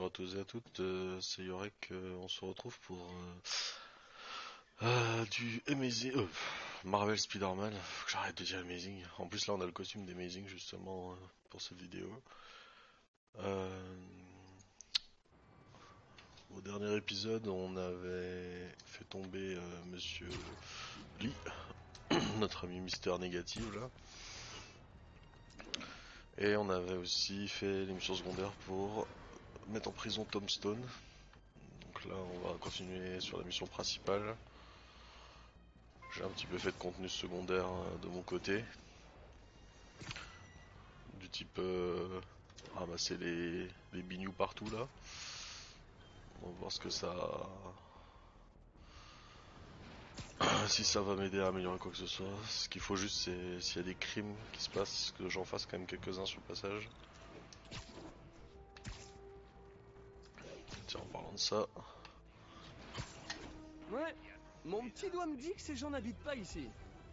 à tous et à toutes, c'est Yorek, on se retrouve pour du Amazing, Marvel Spider-Man, faut que j'arrête de dire Amazing, en plus là on a le costume d'Amazing justement pour cette vidéo. Euh, Au dernier épisode on avait fait tomber Monsieur Lee, notre ami Mister Négative là, et on avait aussi fait les missions secondaires pour mettre en prison Tombstone. Donc là on va continuer sur la mission principale. J'ai un petit peu fait de contenu secondaire de mon côté, du type ramasser les bignoux partout là. On va voir ce que ça... si ça va m'aider à améliorer quoi que ce soit. Ce qu'il faut juste c'est s'il y a des crimes qui se passent, que j'en fasse quand même quelques-uns sur le passage. Tiens, en parlant de ça... Ouais, mon petit doigt me dit que ces gens n'habitent pas ici.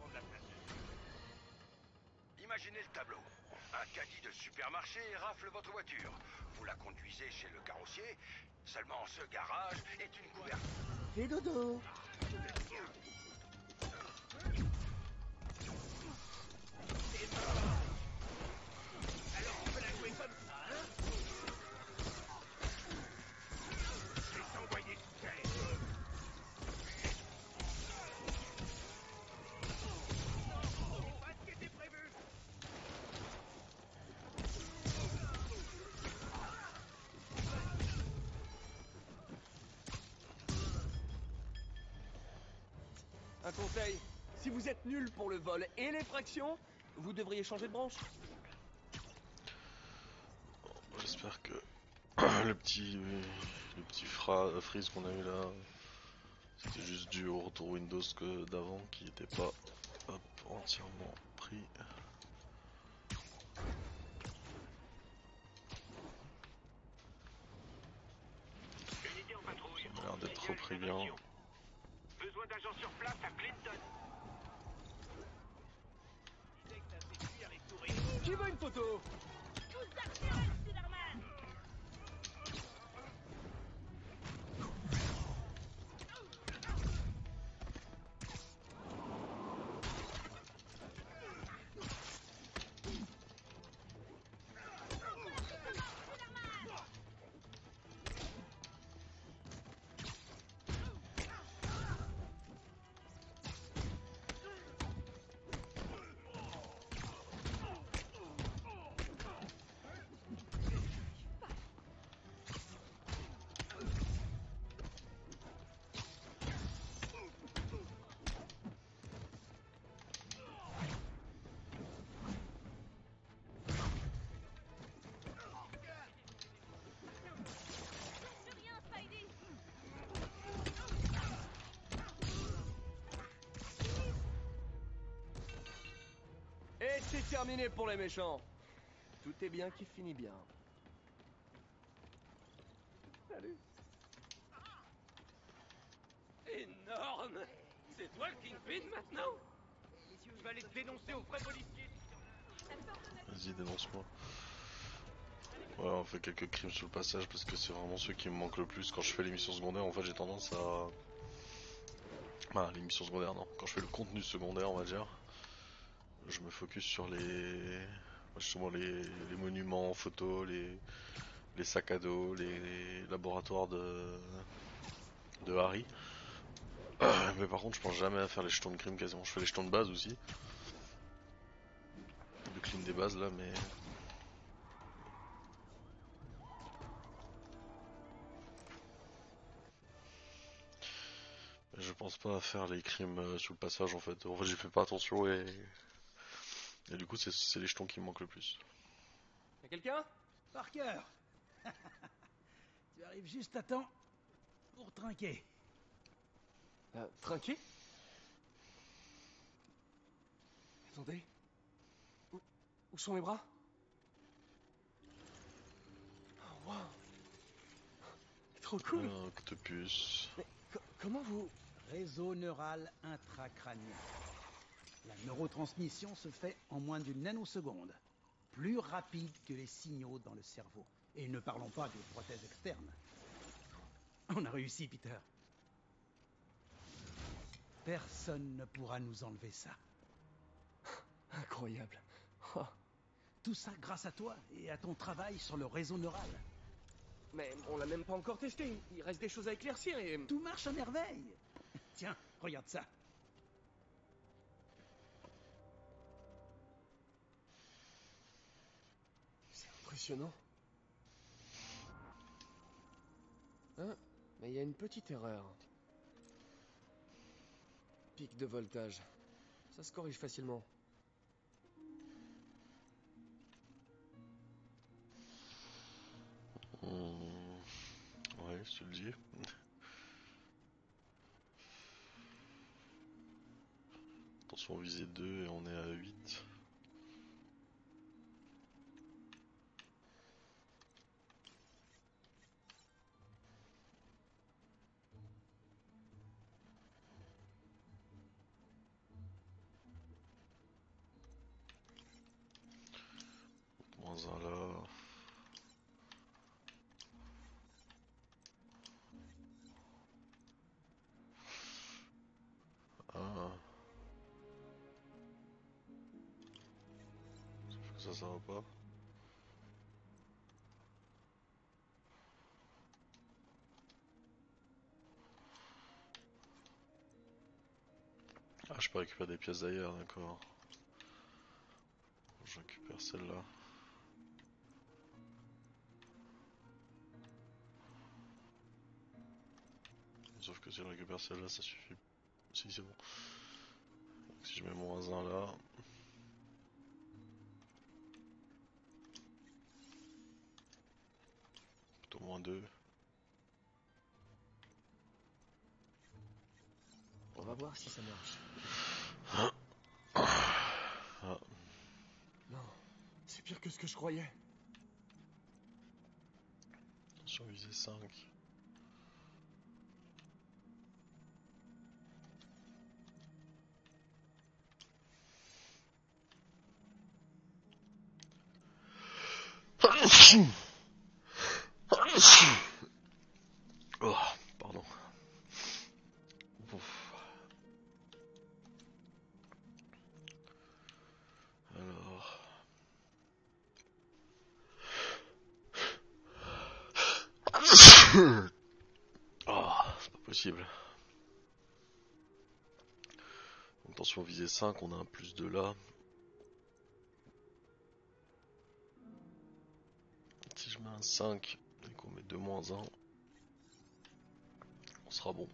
Imaginez le tableau. Un caddie de supermarché rafle votre voiture. Vous la conduisez chez le carrossier. Seulement ce garage est une couverture. Fais dodo. Alors on peut la jouer comme ça, hein? Je vais t'envoyer de terre. C'est pas ce qui était prévu. Un conseil, si vous êtes nul pour le vol et les fractions, vous devriez changer de branche. Bon, j'espère que le petit freeze qu'on a eu là, c'était juste dû au retour Windows que d'avant qui n'était pas entièrement pris. Unité en patrouille. Ça a l'air d'être repris bien. Besoin d'agents sur place à Clinton. Qui veut une photo? Et c'est terminé pour les méchants. Tout est bien qui finit bien. Salut. Énorme! C'est toi le Kingpin maintenant? Tu vas aller te dénoncer aux vrais policiers! Vas-y, dénonce-moi. Ouais, on fait quelques crimes sur le passage parce que c'est vraiment ceux qui me manquent le plus. Quand je fais les missions secondaires, en fait, j'ai tendance à... Ah, les missions secondaires, non. Quand je fais le contenu secondaire, on va dire, je me focus sur justement les monuments, photos, les sacs à dos, les laboratoires de Harry. Mais par contre, je pense jamais à faire les jetons de crime quasiment. Je fais les jetons de base aussi. Le clean des bases là, mais... Je pense pas à faire les crimes sur le passage en fait. En fait, j'y fais pas attention et du coup, c'est les jetons qui me manquent le plus. Y'a quelqu'un? Parker. Tu arrives juste à temps pour trinquer. Trinqué? Attendez. Où sont mes bras? Oh, wow. Trop cool. Un octopus. Mais comment vous... Réseau neural intracrânien. La neurotransmission se fait en moins d'une nanoseconde. Plus rapide que les signaux dans le cerveau. Et ne parlons pas des prothèses externes. On a réussi, Peter. Personne ne pourra nous enlever ça. Incroyable. Oh. Tout ça grâce à toi et à ton travail sur le réseau neural. Mais on l'a même pas encore testé. Il reste des choses à éclaircir et... Tout marche à merveille. Tiens, regarde ça. C'est impressionnant. Hein? Mais il y a une petite erreur. Pic de voltage. Ça se corrige facilement. Ouais, je te le dis. Attention, visée 2 et on est à 8. Moins un là. Ah. Ça va pas. Ah, je peux récupérer des pièces d'ailleurs, d'accord. Je récupère celle-là. Sauf que si je récupère celle-là, ça suffit. Si, c'est bon. Donc, si je mets moins 1 là. Plutôt moins 2. On va voir si ça marche. Ah. Non, c'est pire que ce que je croyais. Attention, visée 5. Oh, pardon. Ouf. Alors. Oh, c'est pas possible. Donc, attention, visée 5, on a un plus 2 là. Si je mets un 5 et qu'on met 2 moins 1, on sera bon.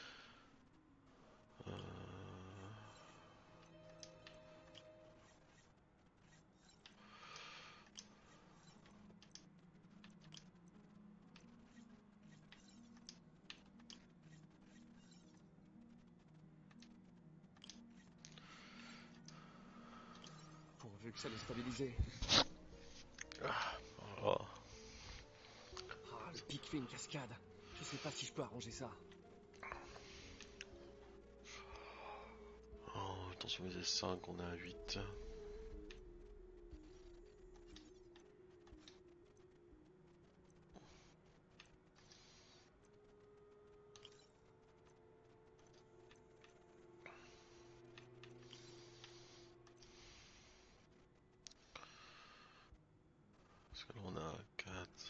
Pourvu que ça l'ait stabilisé. Voilà. Ah, le pic fait une cascade. Je sais pas si je peux arranger ça. Oh, attention, visée 5, on est à 8. Parce que là on a 4.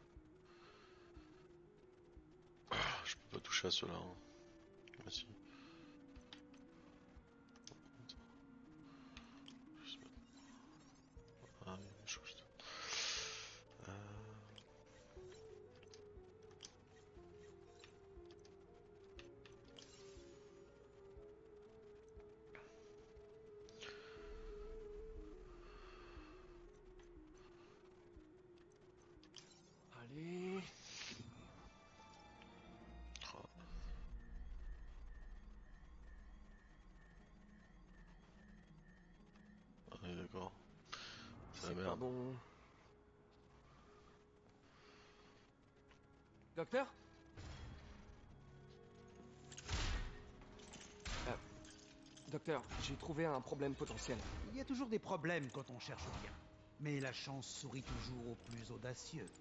Je peux pas toucher à cela. Hein. Ah, si. Ah oui, je crois que Allez. Ah oui, d'accord. C'est la C'est pas merde. bon. Docteur? Docteur, j'ai trouvé un problème potentiel. Il y a toujours des problèmes quand on cherche bien. Mais la chance sourit toujours aux plus audacieux.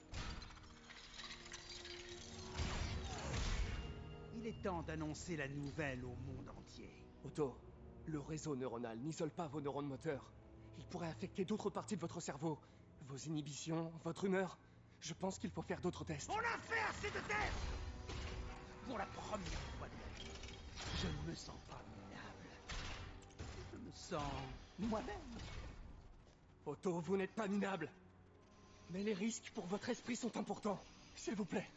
Il est temps d'annoncer la nouvelle au monde entier. Otto, le réseau neuronal n'isole pas vos neurones moteurs. Il pourrait affecter d'autres parties de votre cerveau. Vos inhibitions, votre humeur. Je pense qu'il faut faire d'autres tests. On a fait assez de tests! Pour la première fois de ma vie, je ne me sens pas minable. Je me sens moi-même. Otto, vous n'êtes pas minable. Mais les risques pour votre esprit sont importants. S'il vous plaît.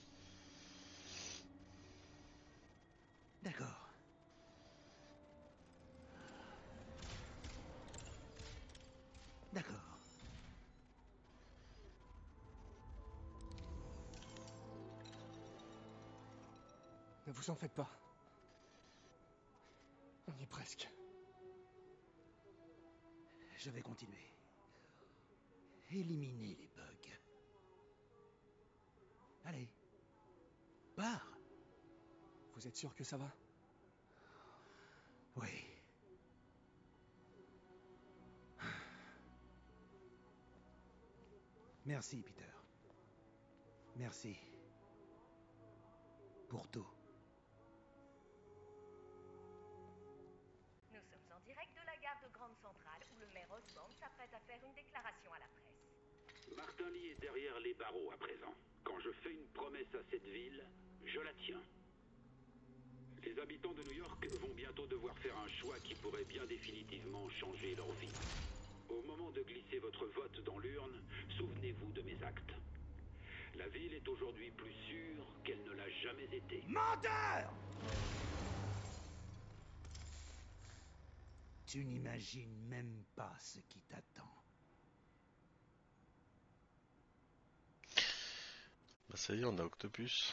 D'accord. D'accord. Ne vous en faites pas. On y est presque. Je vais continuer. Éliminer les bugs. Allez. Pars. Vous êtes sûr que ça va? Oui. Merci, Peter. Merci. Pour tout. Nous sommes en direct de la gare de Grande Centrale où le maire Osborne s'apprête à faire une déclaration à la presse. Martin Lee est derrière les barreaux à présent. Quand je fais une promesse à cette ville, je la tiens. Les habitants de New York vont bientôt devoir faire un choix qui pourrait bien définitivement changer leur vie. Au moment de glisser votre vote dans l'urne, souvenez-vous de mes actes. La ville est aujourd'hui plus sûre qu'elle ne l'a jamais été. Menteur! Tu n'imagines même pas ce qui t'attend. Bah ça y est, on a Octopus.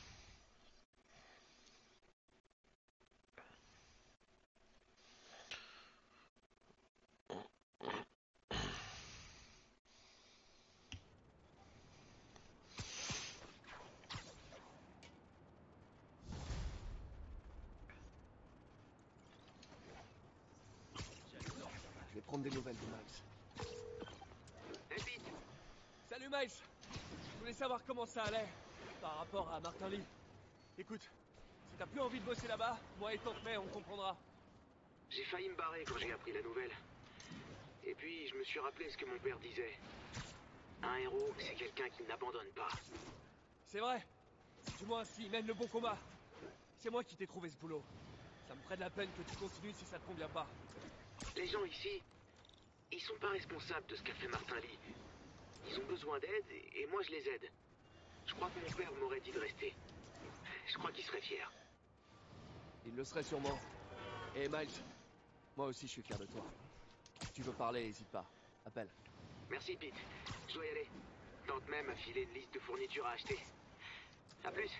Je vais prendre des nouvelles de Miles. Hey Pete, Salut Miles. Je voulais savoir comment ça allait par rapport à Martin Lee. Écoute, si t'as plus envie de bosser là-bas, moi et Tante May, on comprendra. j'ai failli me barrer quand j'ai appris la nouvelle. Et puis, je me suis rappelé ce que mon père disait. Un héros, c'est quelqu'un qui n'abandonne pas. C'est vrai. Du moins, s'il mène le bon combat. C'est moi qui t'ai trouvé ce boulot. Ça me ferait de la peine que tu continues si ça te convient pas. Les gens ici, ils sont pas responsables de ce qu'a fait Martin Lee. Ils ont besoin d'aide et moi je les aide. Je crois que mon père m'aurait dit de rester. Je crois qu'il serait fier. Il le serait sûrement. Et Miles, moi aussi je suis fier de toi. Si tu veux parler, n'hésite pas. Appelle. Merci Pete, je dois y aller. Tante même a filé une liste de fournitures à acheter. À plus.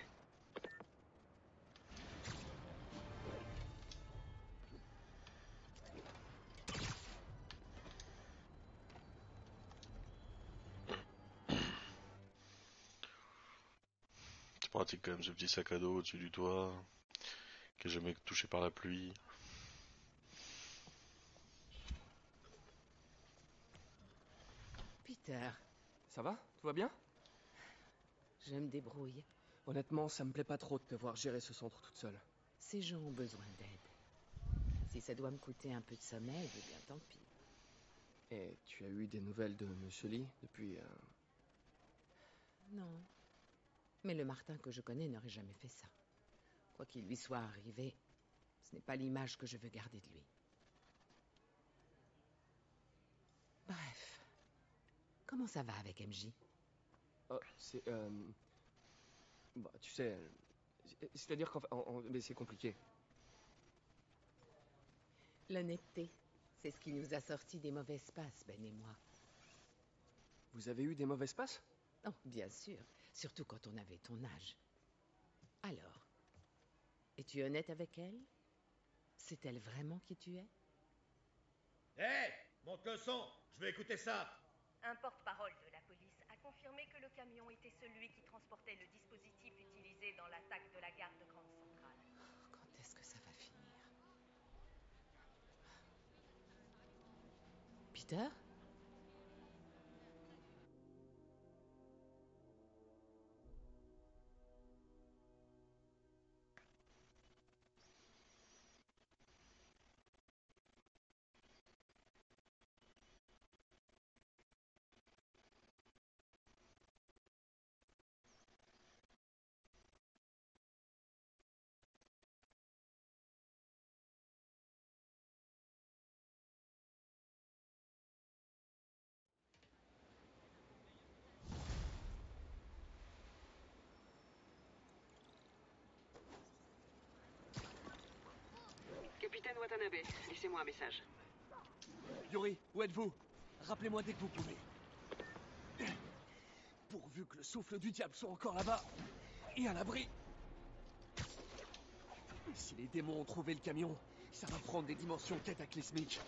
C'est pratique quand même ce petit sac à dos au-dessus du toit, qui est jamais touché par la pluie. Peter, Ça va? Tout va bien? je me débrouille. Honnêtement, ça me plaît pas trop de te voir gérer ce centre toute seule. Ces gens ont besoin d'aide. Si ça doit me coûter un peu de sommeil, eh bien tant pis. Et tu as eu des nouvelles de Monsieur Lee depuis... Non. Mais le Martin que je connais n'aurait jamais fait ça. Quoi qu'il lui soit arrivé, ce n'est pas l'image que je veux garder de lui. Bref. Comment ça va avec MJ? Oh, c'est... Bah, tu sais... C'est-à-dire qu'en fait... mais c'est compliqué. L'honnêteté, c'est ce qui nous a sortis des mauvaises passes, Ben et moi. Vous avez eu des mauvaises passes? Oh, bien sûr. Surtout quand on avait ton âge. Alors, es-tu honnête avec elle? C'est elle vraiment qui tu es? Hé, monte le son, je veux écouter ça. Un porte-parole de la police a confirmé que le camion était celui qui transportait le dispositif utilisé dans l'attaque de la gare de Grande Centrale. Quand est-ce que ça va finir? Peter? Watanabe. Laissez-moi un message. Yuri, où êtes-vous? Rappelez-moi dès que vous pouvez. Pourvu que le souffle du diable soit encore là-bas et à l'abri. Si les démons ont trouvé le camion, ça va prendre des dimensions cataclysmiques.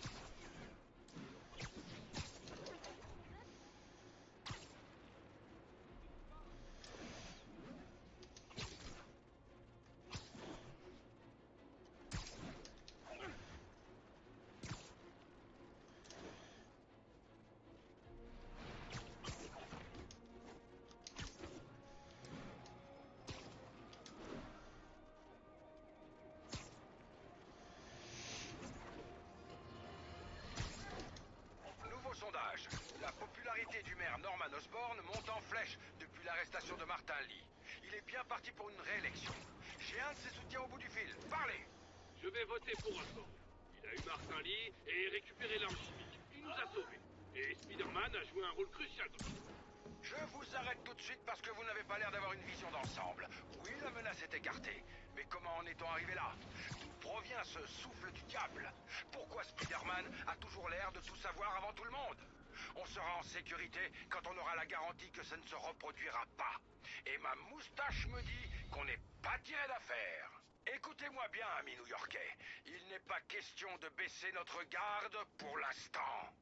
Sondage. La popularité du maire Norman Osborn monte en flèche depuis l'arrestation de Martin Lee. Il est bien parti pour une réélection. J'ai un de ses soutiens au bout du fil. Parlez! Je vais voter pour Osborn. Il a eu Martin Lee et récupéré l'arme chimique. Il nous a sauvés. Et Spider-Man a joué un rôle crucial dans tout. Je vous arrête tout de suite parce que vous n'avez pas l'air d'avoir une vision d'ensemble. Oui, la menace est écartée. Mais comment en est-on arrivé là? D'où provient ce souffle du diable? Pourquoi Spider-Man a toujours l'air de tout savoir avant tout le monde? On sera en sécurité quand on aura la garantie que ça ne se reproduira pas. Et ma moustache me dit qu'on n'est pas tiré d'affaire. Écoutez-moi bien, amis new-yorkais. Il n'est pas question de baisser notre garde pour l'instant.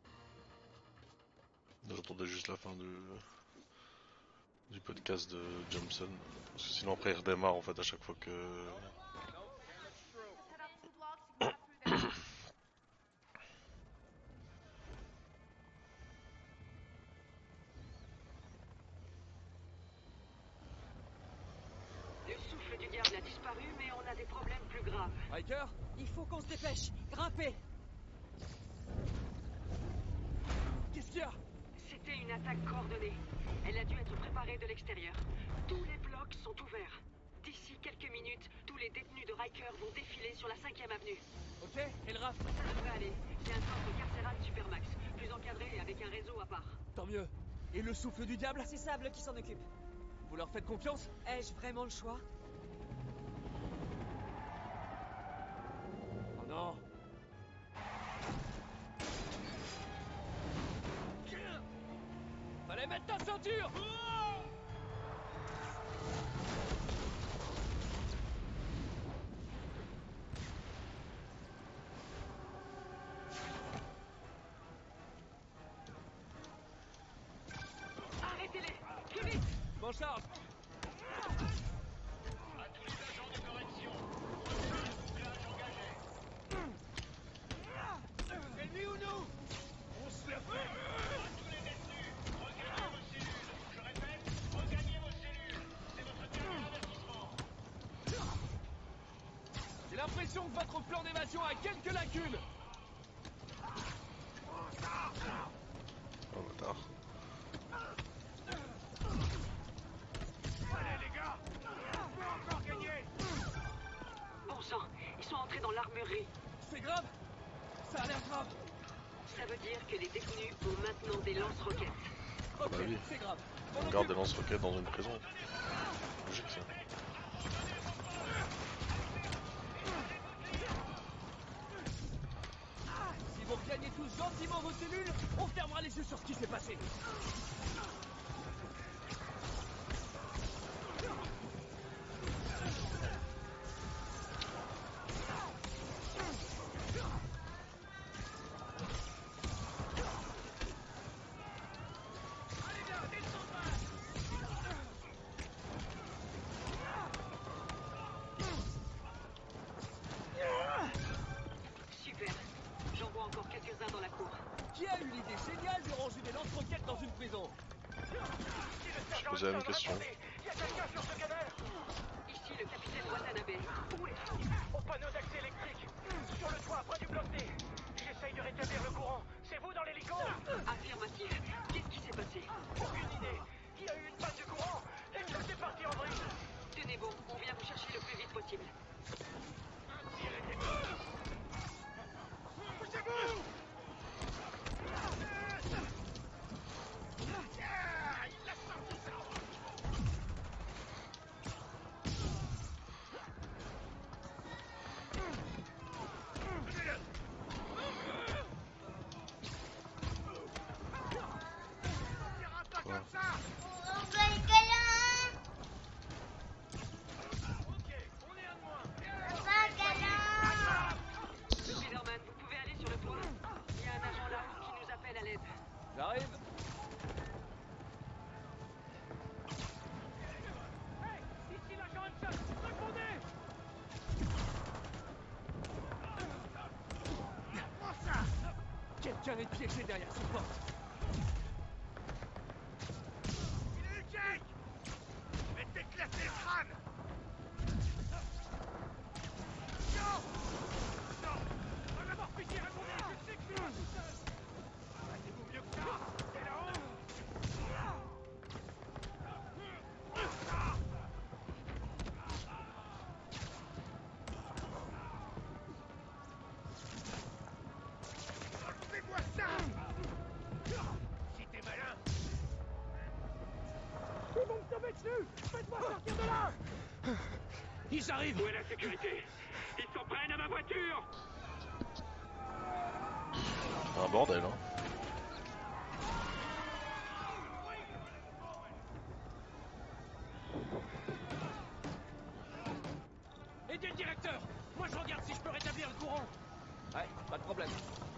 J'attendais juste la fin du podcast de Johnson. Parce que sinon après il redémarre en fait à chaque fois que... Le souffle du diable a disparu, mais on a des problèmes plus graves. Riker? Il faut qu'on se dépêche. Grimpez. Qu'est-ce qu'il y a? C'était une attaque coordonnée. Elle a dû être préparée de l'extérieur. Tous les blocs sont ouverts. D'ici quelques minutes, tous les détenus de Riker vont défiler sur la 5e avenue. Ok, et le RAF? Ça devrait aller. C'est un centre carcéral Supermax, plus encadré et avec un réseau à part. Tant mieux. Et le souffle du diable? C'est Sable qui s'en occupe. Vous leur faites confiance? Ai-je vraiment le choix? Oh non. Fallait mettre ta ceinture! Arrêtez-les! Plus vite! M'en charge! À tous les agents de correction. Doublage engagé. C'est lui ou nous? On se la fait! Tous les détenus, regagnez vos cellules. Je répète, regagnez vos cellules. C'est votre dernier avertissement. J'ai l'impression que votre plan d'évasion a quelques lacunes! Oh bâtard. Allez les gars, on peut encore gagner. Bon sang, ils sont entrés dans l'armurerie. C'est grave? Ça a l'air grave! Ça veut dire que les détenus ont maintenant des lance-roquettes. Ok, Bah oui. c'est grave. On garde des lance-roquettes dans une prison. Logique ça. Si vous regagnez tous gentiment vos cellules, on fermera les yeux sur ce qui s'est passé. Super. J'en vois encore quelques-uns dans la cour. Qui a eu l'idée géniale de ranger des lance-roquettes dans une prison? Je posais la même question. Il y a quelqu'un sur ce cadavre. Ici, le capitaine Watanabe. Où êtes-vous? Au panneau d'accès électrique. Sur le toit, près du bloc D. J'essaye de rétablir le courant. C'est vous dans l'hélico? Affirmatif. Qu'est-ce qui s'est passé? Aucune idée. Il y a eu une panne de courant. Et tout est parti en vrille. Tenez bon, on vient vous chercher le plus vite possible. Poussez-vous! Spider-Man, vous pouvez aller sur le toit. Il y a un agent là-haut qui nous appelle à l'aide. J'arrive. Ici l'agent Hudson, répondez! Quelqu'un est piégé derrière cette porte. Il est Jake! Je vais t'éclater le crâne! Non! Non! On va d'abord piqué, répondez! Je sais que je suis pas tout seul! Arrêtez-vous mieux que ça! C'est là-haut! Enlevez-moi ça! Si t'es malin! Ils vont me tomber dessus! Faites-moi sortir de là! Ils arrivent! Où est la sécurité? Ils s'en prennent à ma voiture! C'est un bordel, hein. Aidez le directeur! Moi je regarde si je peux rétablir le courant! Ouais, pas de problème.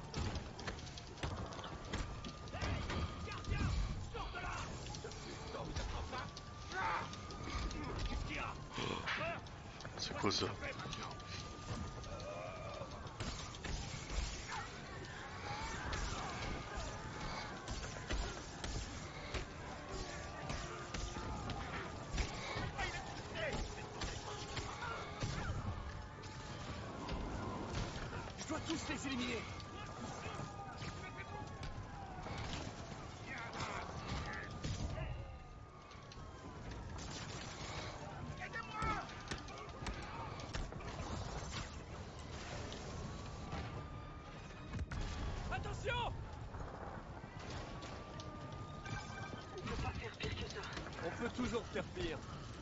C'est quoi ça? Je dois tous les éliminer! Attention! On peut pas faire pire que ça. On peut toujours faire pire.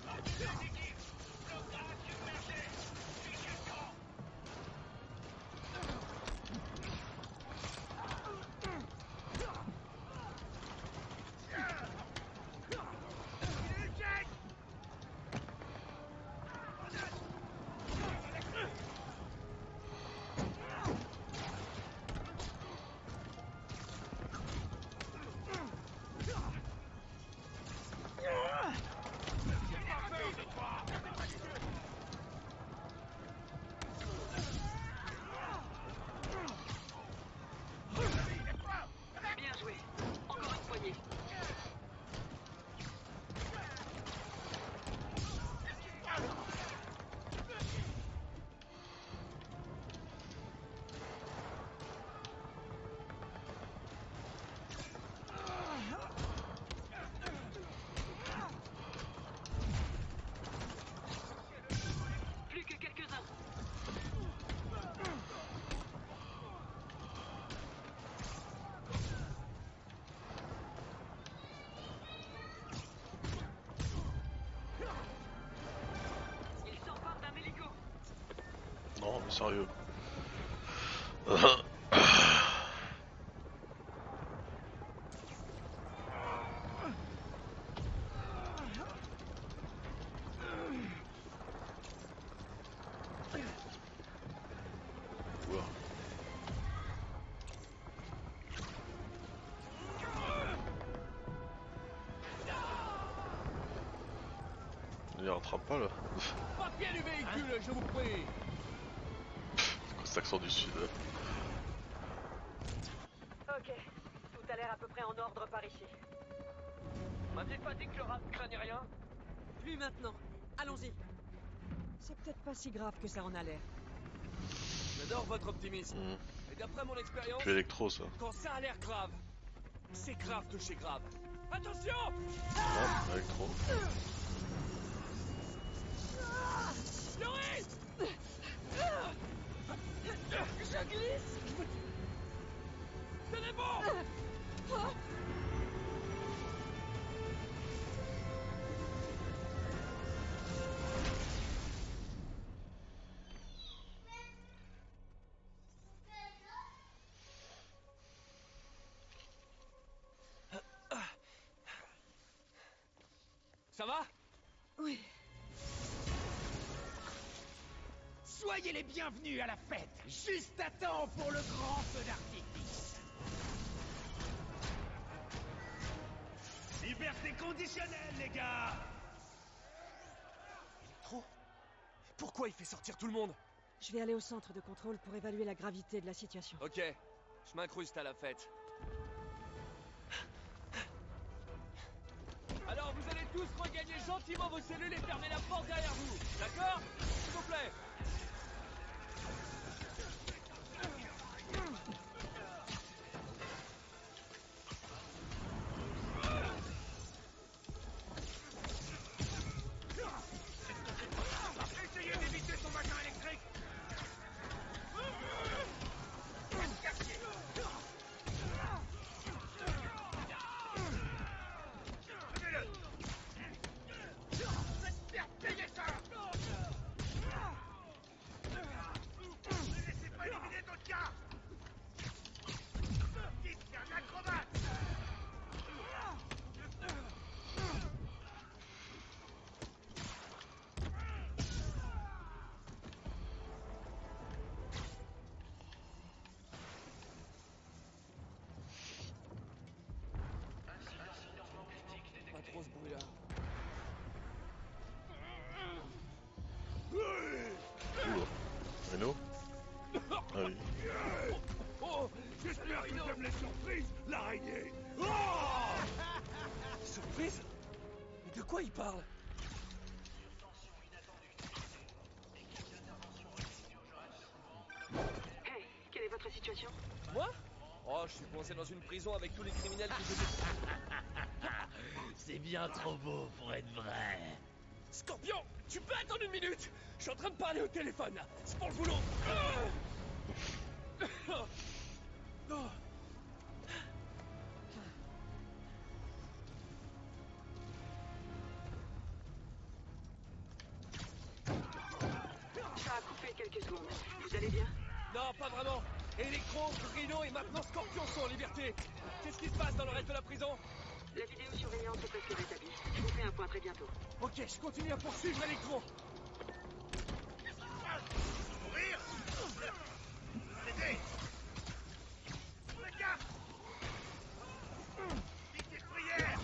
Bien joué. Encore une poignée. Plus que quelques-uns. Il s'empare d'un hélico. Non, mais sérieux. Ouah. Il rattrape pas là. Papier du véhicule, je vous prie! C'est quoi cet accent du sud? Ok. Tout a l'air à peu près en ordre par ici. M'avez pas dit que le rap craignait rien? Plus maintenant. Allons-y. C'est peut-être pas si grave que ça en a l'air. J'adore votre optimisme. Et d'après mon expérience, Plus électro ça. quand ça a l'air grave, c'est grave de chez grave. Attention! Non, électro. Yuri! Je glisse. Tenez bon! Ça va? Oui. Soyez les bienvenus à la fête. Juste à temps pour le grand feu d'artifice. Liberté conditionnelle, les gars. Trop? Pourquoi il fait sortir tout le monde? Je vais aller au centre de contrôle pour évaluer la gravité de la situation. Ok, je m'incruste à la fête. Alors vous allez tous regagner gentiment vos cellules et fermer la porte derrière vous, d'accord? S'il vous plaît. Essayez d'éviter son vagin électrique. Levez-le. Faire payer ça. Ne laissez pas éliminer d'autres gars. Dites, c'est un acrobate. Pas trop ce bruit-là. Oula. Reno? Ah oui. Oh, j'espère que t'aimes les surprises, l'araignée. Surprise? Mais de quoi il parle? Hey, quelle est votre situation? Moi? Oh, je suis coincé dans une prison avec tous les criminels que j'ai... C'est bien trop beau pour être vrai. Scorpion, tu peux attendre une minute? Je suis en train de parler au téléphone, là. C'est pour le boulot. Ça a coupé quelques secondes. Vous allez bien? Non, pas vraiment. Electro, Rhino et maintenant Scorpion sont en liberté. Qu'est-ce qui se passe dans le reste de la prison? La vidéosurveillance est presque rétablie. Je vous fais un point très bientôt. Ok, je continue à poursuivre Electro. Mourir. Aidez. Les gars. Petite prière.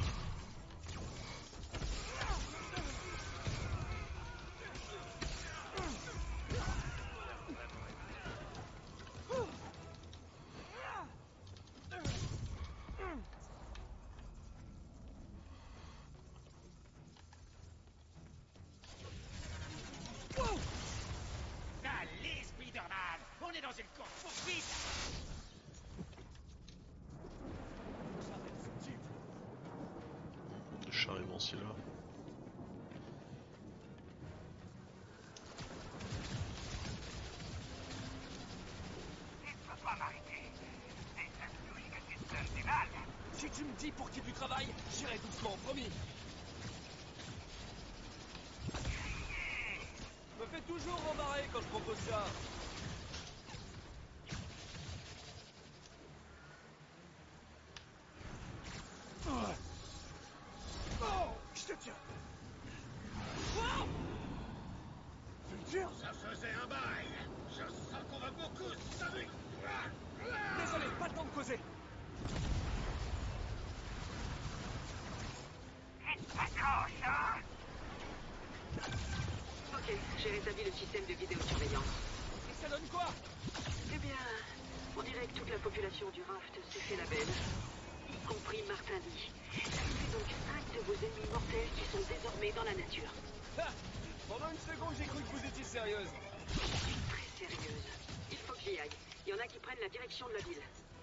Allez, Spider-Man, on est dans une course poursuite. Le charrément si là. Tu ne peux pas m'arrêter. C'est ça touche que tu te donnes du mal. Si tu me dis pour qui tu travailles, j'irai doucement, promis. Me fait toujours rembarrer quand je propose ça. Oh, je te tiens. Vulture? Ça faisait un bail. Je sens qu'on va beaucoup s'amuser. Désolé, pas le temps de causer. Accroche, hein? Ok, j'ai rétabli le système de vidéosurveillance. Et ça donne quoi? Eh bien, on dirait que toute la population du raft s'est fait la belle, y compris Martin Lee. Ça fait donc 5 de vos ennemis mortels qui sont désormais dans la nature. Ah, pendant une seconde, j'ai cru que vous étiez sérieuse. Très sérieuse. Il faut que j'y aille. Il y en a qui prennent la direction de la ville.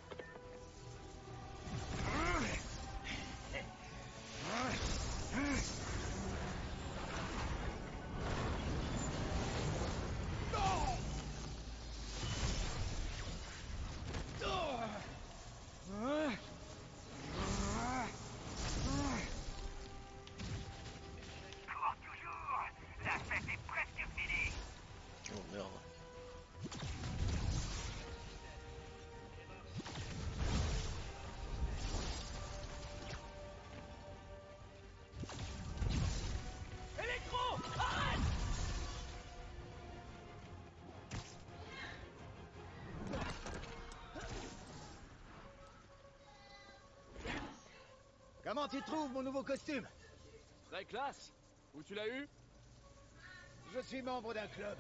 Cours toujours. La fête est presque finie. Oh merde. Comment tu trouves mon nouveau costume? Très classe. Où tu l'as eu? Je suis membre d'un club.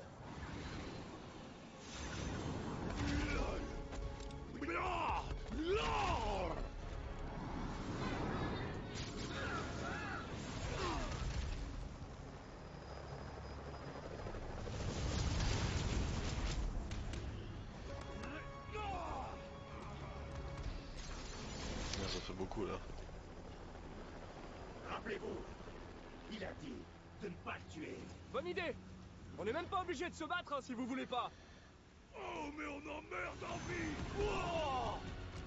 Ça fait beaucoup là. Rappelez-vous, il a dit de ne pas le tuer. Bonne idée. On n'est même pas obligé de se battre hein, si vous voulez pas. Oh, mais on en meurt d'envie. Oh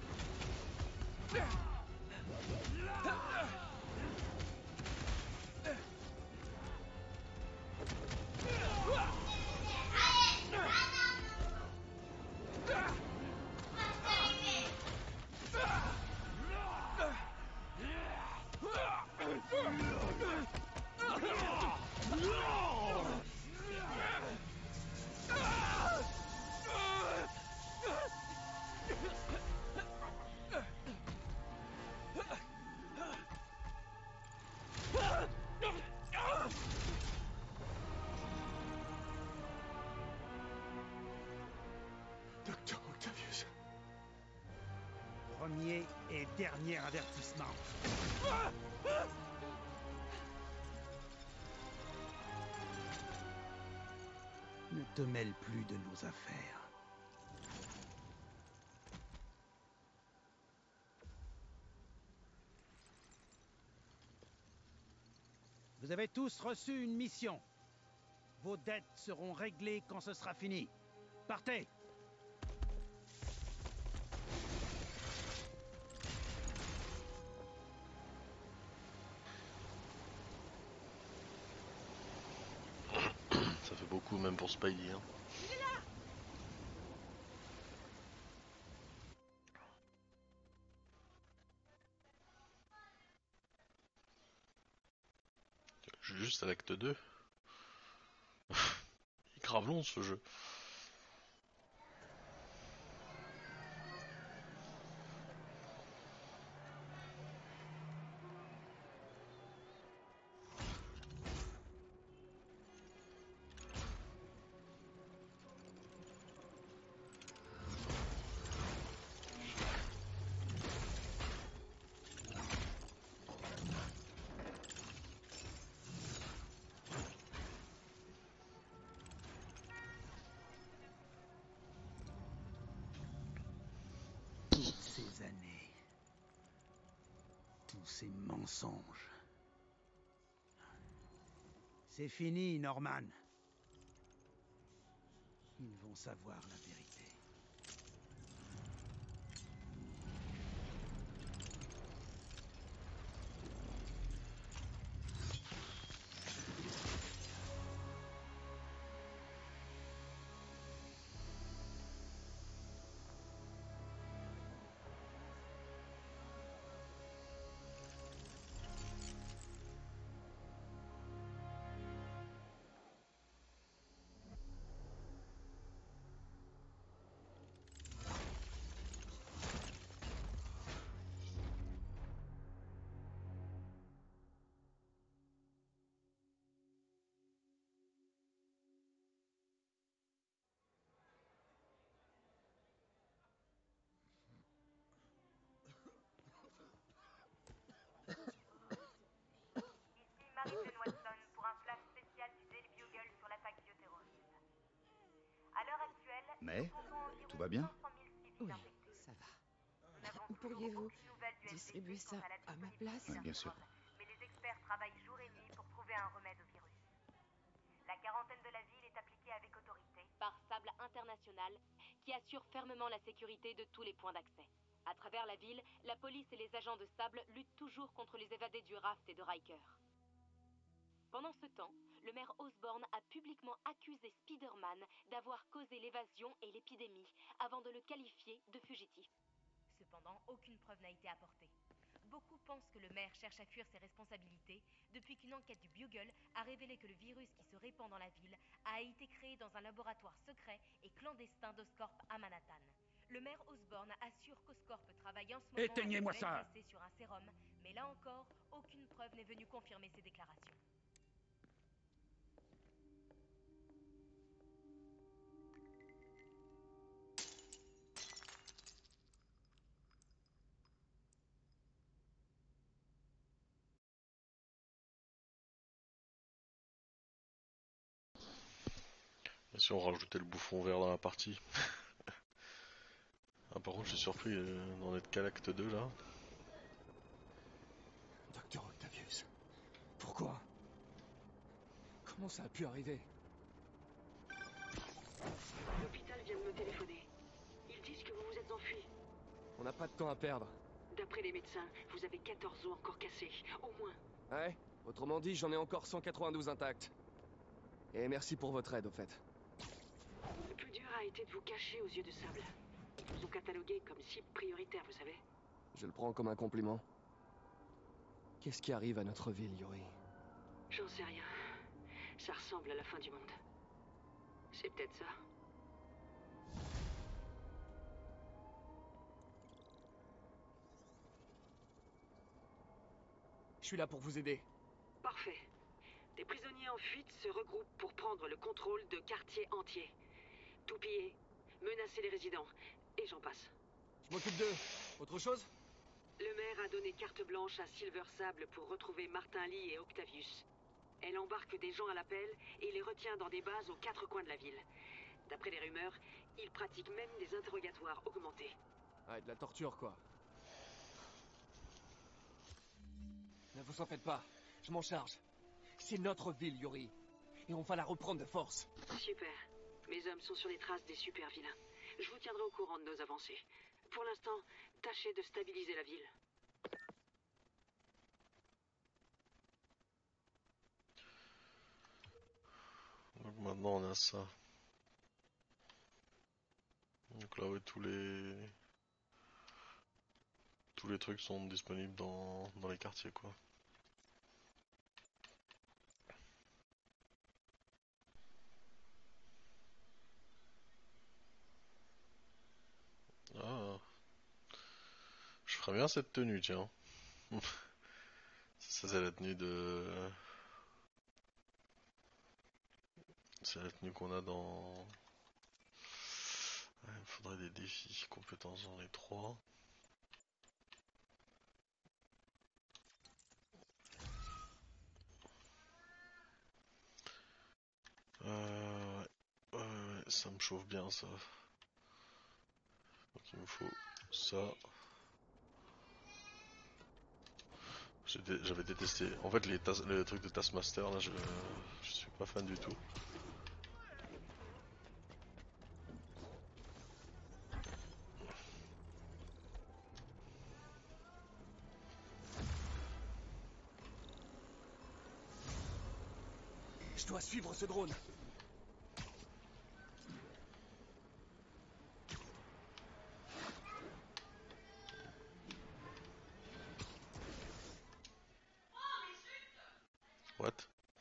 Docteur Octavius. Premier et dernier avertissement. Ne te mêle plus de nos affaires. Vous avez tous reçu une mission. Vos dettes seront réglées quand ce sera fini. Partez! Ça fait beaucoup même pour Spidey. Hein. Juste à l'acte 2. Il est grave long ce jeu. Ces années, tous ces mensonges. C'est fini, Norman. Ils vont savoir la vérité. Marie-Jeanne Watson pour un flash spécial du Daily Bugle sur l'attaque bioterroriste. À l'heure actuelle, Mais, nous comptons environ tout va bien? 500 000 civils Oui, infectés. ça va. Nous n'avons toujours Pourriez-vous aucune nouvelle du distribuer SBC quant ça à la à ma disponibilité place? d'un Oui, bien sûr. sérum, mais les experts travaillent jour et nuit pour trouver un remède au virus. La quarantaine de la ville est appliquée avec autorité par Sable International, qui assure fermement la sécurité de tous les points d'accès. À travers la ville, la police et les agents de Sable luttent toujours contre les évadés du Raft et de Riker. Pendant ce temps, le maire Osborn a publiquement accusé Spider-Man d'avoir causé l'évasion et l'épidémie avant de le qualifier de fugitif. Cependant, aucune preuve n'a été apportée. Beaucoup pensent que le maire cherche à fuir ses responsabilités depuis qu'une enquête du Bugle a révélé que le virus qui se répand dans la ville a été créé dans un laboratoire secret et clandestin d'Oscorp à Manhattan. Le maire Osborne assure qu'Oscorp travaille en ce moment Éteignez-moi avec ça. l'NPC sur un sérum, mais là encore, aucune preuve n'est venue confirmer ces déclarations. Et si on rajoutait le bouffon vert dans la partie. Ah, par contre, je suis surpris d'en être qu'à l'acte 2 là. Docteur Octavius, pourquoi? Comment ça a pu arriver? L'hôpital vient de me téléphoner. Ils disent que vous vous êtes enfui. On n'a pas de temps à perdre. D'après les médecins, vous avez 14 os encore cassés, au moins. Ouais, autrement dit, j'en ai encore 192 intacts. Et merci pour votre aide, au fait. Le plus dur a été de vous cacher aux yeux de sable. Ils vous ont catalogué comme cible prioritaire, vous savez. Je le prends comme un compliment. Qu'est-ce qui arrive à notre ville, Yuri? J'en sais rien. Ça ressemble à la fin du monde. C'est peut-être ça. Je suis là pour vous aider. Parfait. Des prisonniers en fuite se regroupent pour prendre le contrôle de quartiers entiers. Tout piller, menacer les résidents, et j'en passe. Je m'occupe d'eux. Autre chose? Le maire a donné carte blanche à Silver Sable pour retrouver Martin Lee et Octavius. Elle embarque des gens à l'appel et les retient dans des bases aux 4 coins de la ville. D'après les rumeurs, ils pratiquent même des interrogatoires augmentés. Ouais, de la torture, quoi. Ne vous en faites pas. Je m'en charge. C'est notre ville, Yuri. Et on va la reprendre de force. Super. Mes hommes sont sur les traces des super vilains. Je vous tiendrai au courant de nos avancées. Pour l'instant, tâchez de stabiliser la ville. Donc maintenant on a ça. Donc là ouais, tous les trucs sont disponibles dans les quartiers quoi. Ah, je ferais bien cette tenue tiens. Ça c'est la tenue de... C'est la tenue qu'on a dans... Il me faudrait des défis, compétences dans les 3. Ouais, ça me chauffe bien ça. Donc il me faut ça. J'avais détesté. En fait, les trucs de Taskmaster, là, je suis pas fan du tout. Je dois suivre ce drone. What?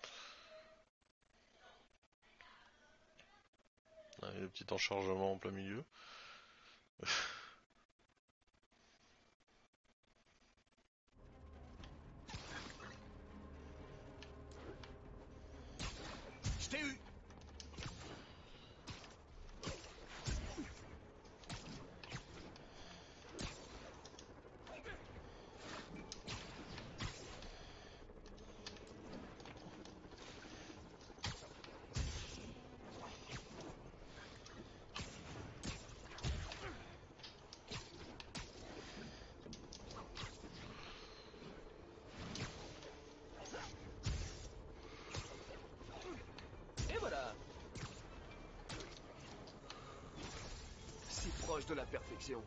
Allez, le petit enchargement en plein milieu. Je t'ai eu. Et voilà. Si proche de la perfection.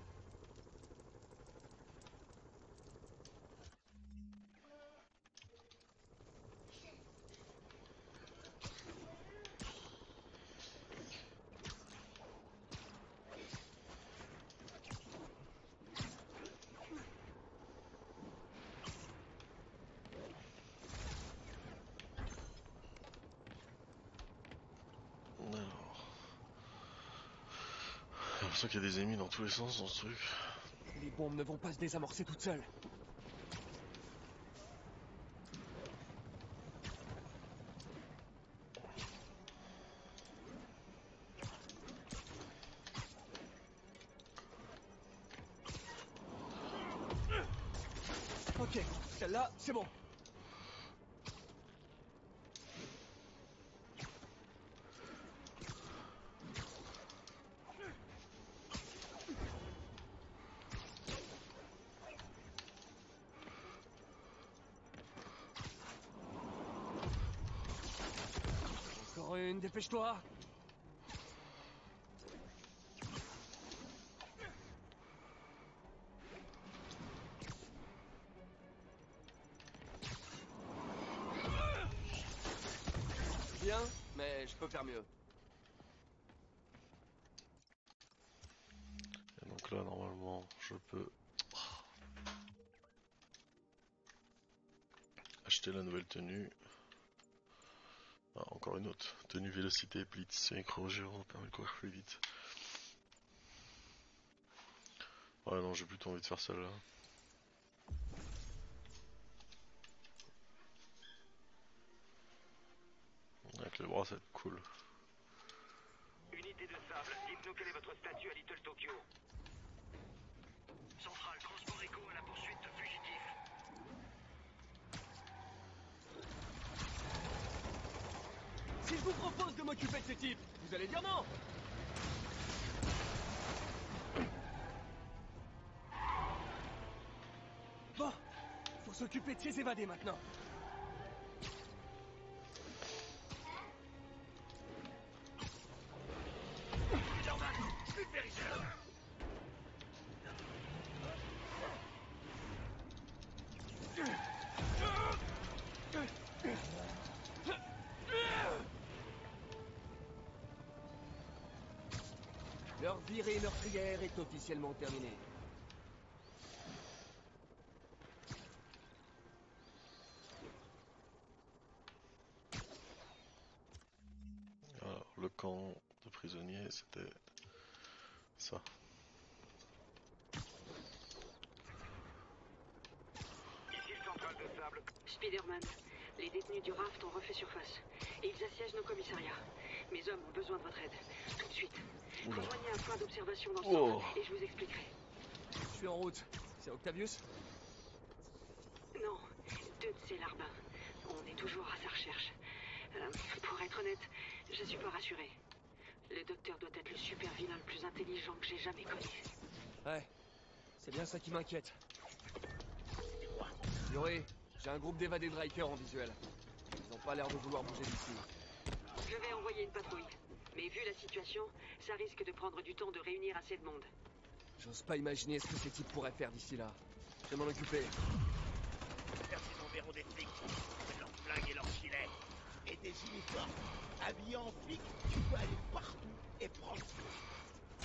l'impression qu'il y a des ennemis dans tous les sens dans ce truc. Les bombes ne vont pas se désamorcer toutes seules. Ok, celle-là, c'est bon. Encore une, dépêche-toi. Bien, mais je peux faire mieux. Et donc là, normalement, je peux acheter la nouvelle tenue. Ah, encore une autre. Tenue vélocité, blitz, micro-géant, permet de courir plus vite. Ouais, non, j'ai plutôt envie de faire celle-là. Avec le bras, ça va être cool. Unité de sable, dites-nous quel est votre statut à Little Tokyo. Central, transport écho à la poursuite de fugitifs. Si je vous propose de m'occuper de ces types, vous allez dire non. Bon, faut s'occuper de ces évadés maintenant. Leur virée meurtrière est officiellement terminée. Alors, le camp de prisonniers, c'était ça. Ici le central de sable. Spider-Man, les détenus du raft ont refait surface. Et ils assiègent nos commissariats. Mes hommes ont besoin de votre aide. Tout de suite. Oula. Rejoignez un point d'observation dans le Oh. centre et je vous expliquerai. Je suis en route. C'est Octavius? Non, deux de ces larbins. On est toujours à sa recherche. Pour être honnête, je suis pas rassuré. Le docteur doit être le super vilain le plus intelligent que j'ai jamais connu. Ouais, c'est bien ça qui m'inquiète. Yuri, j'ai un groupe d'évadés de Riker en visuel. Ils ont pas l'air de vouloir bouger d'ici. Je vais envoyer une patrouille. Mais vu la situation, ça risque de prendre du temps de réunir assez de monde. J'ose pas imaginer ce que ces types pourraient faire d'ici là. Je vais m'en occuper. Merci mon verrou des flics. C'est leurs flingues et leurs gilets. Et des uniformes. Habillé en flic, tu peux aller partout et prendre tout.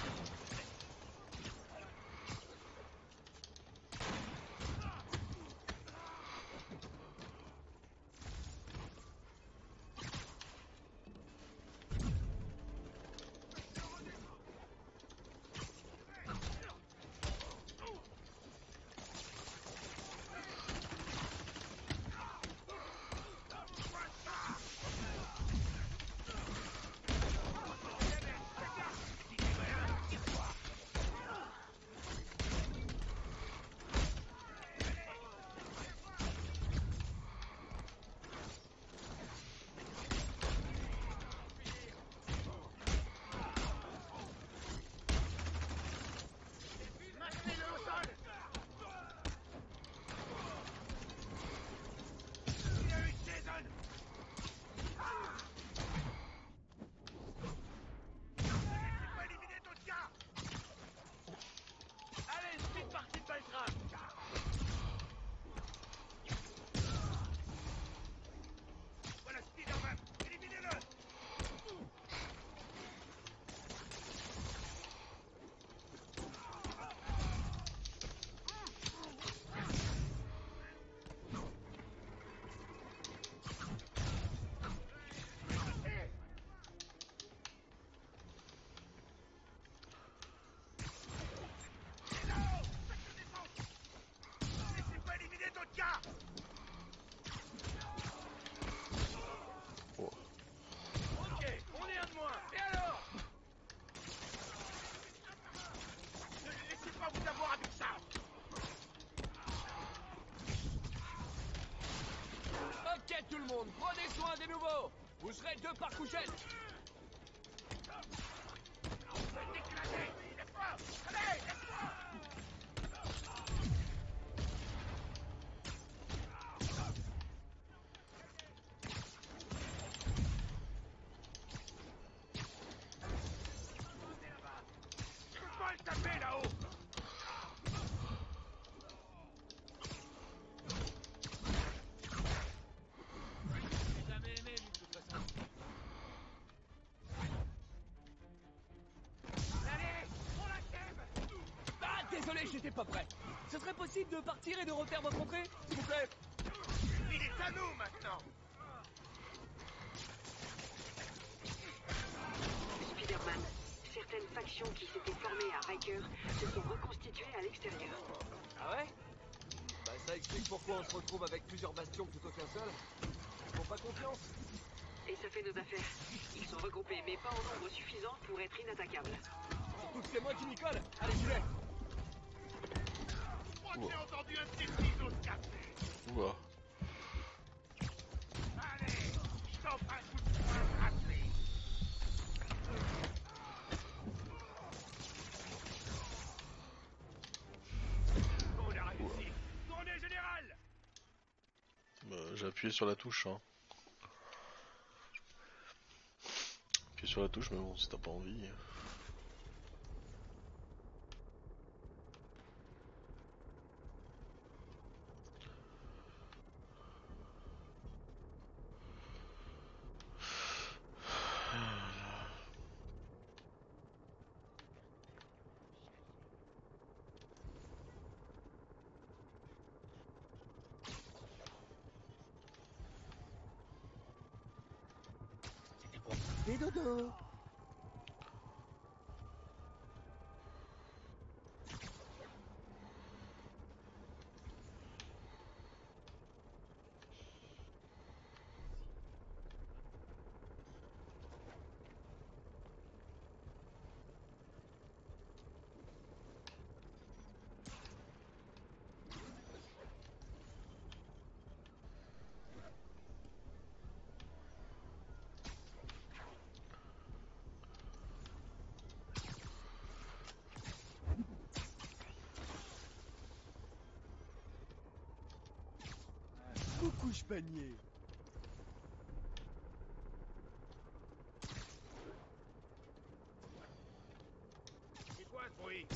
Ok tout le monde, prenez soin des nouveaux. Vous serez 2 par couchette. Désolé, j'étais pas prêt. Ce serait possible de partir et de refaire votre entrée, s'il vous plaît? Il est à nous maintenant. Spider-Man, certaines factions qui s'étaient formées à Riker se sont reconstituées à l'extérieur. Ah ouais? Bah ça explique pourquoi on se retrouve avec plusieurs bastions plutôt qu'un seul. Ils font pas confiance. Et ça fait nos affaires. Ils sont regroupés, mais pas en nombre suffisant pour être inattaquables. Surtout que c'est moi qui m'y colle. Allez, j'y vais. Je crois que j'ai entendu un petit ciseau de café. Oula. Allez, je t'offre un coup de poing rapide. On a réussi. Tournez, général. J'ai appuyé sur la touche, hein. Appuyé sur la touche, mais bon, si t'as pas envie. Et dodo. Coucouche panier. C'est quoi ce bruit?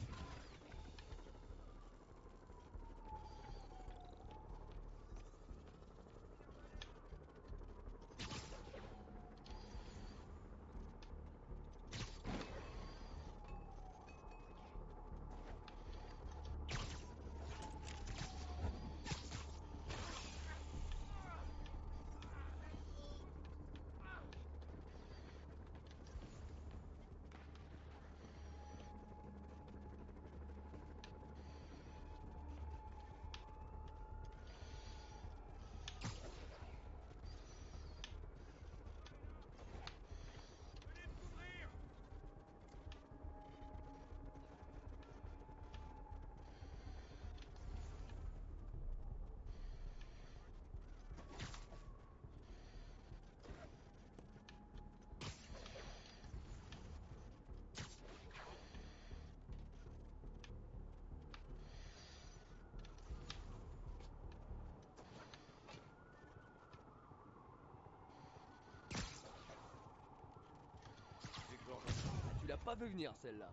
Tu l'as pas vu venir celle-là.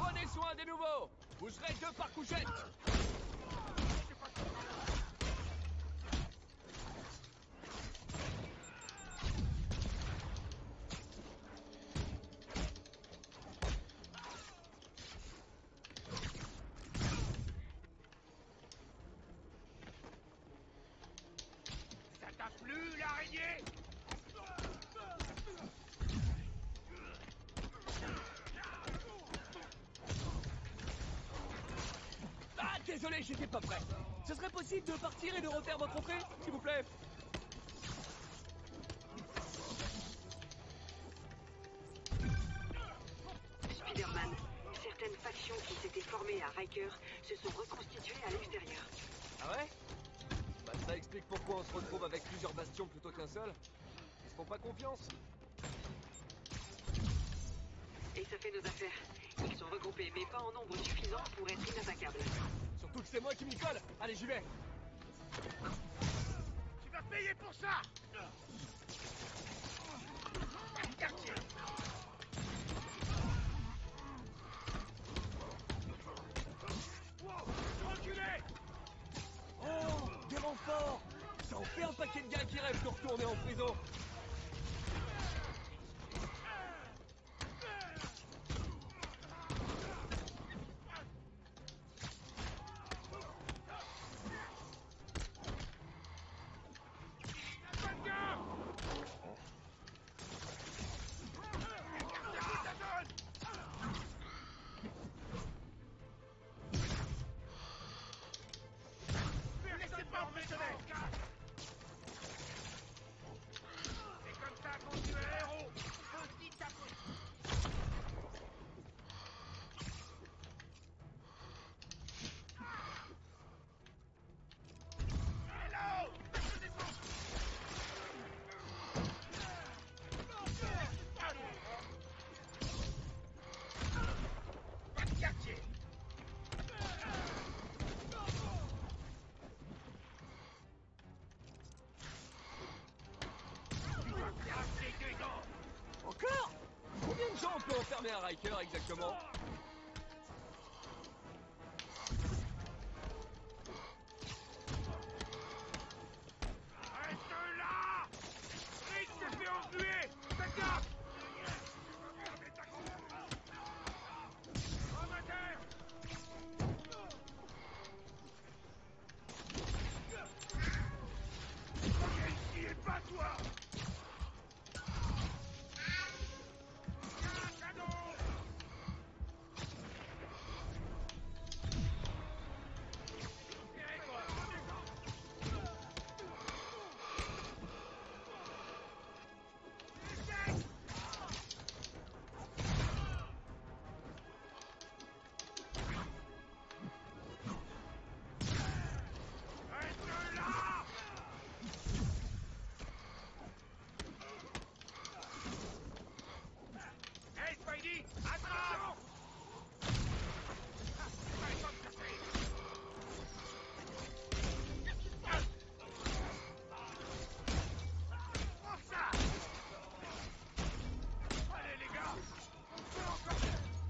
Prenez soin des nouveaux. Bougerez 2 par couchette. Ça t'a plu, l'araignée? Ah, désolé, j'étais pas prêt. Ce serait possible de partir et de refaire votre entrée, s'il vous plaît? Spider-Man, certaines factions qui s'étaient formées à Riker se sont reconstituées à l'extérieur. Ah ouais? Bah ça explique pourquoi on se retrouve avec plusieurs bastions plutôt qu'un seul. Ils se font pas confiance. Et ça fait nos affaires. Ils sont regroupés, mais pas en nombre suffisant pour être inattaquables. Surtout que c'est moi qui m'y colle. Allez, j'y vais. Tu vas payer pour ça! Quartier! Wow, reculez! Oh, des renforts! Ça en fait un paquet de gars qui rêvent de retourner en prison. Laissez pas emprisonner! C'est comme ça qu'on tue un héros! Petit abruti! Hello! Pas de quartier! Tu dois cracher dedans! Encore? Combien de gens on peut enfermer un Riker exactement? Reste là! Rick se fait engluer! Faites gaffe! Homme à terre! Viens ici et bats-toi! Un canon! Libérez-toi! Échec! Reste là! Hey, Spidey! Attrape! Allez, comme ça, c'est... Prends ça! Allez, les gars! On peut encore...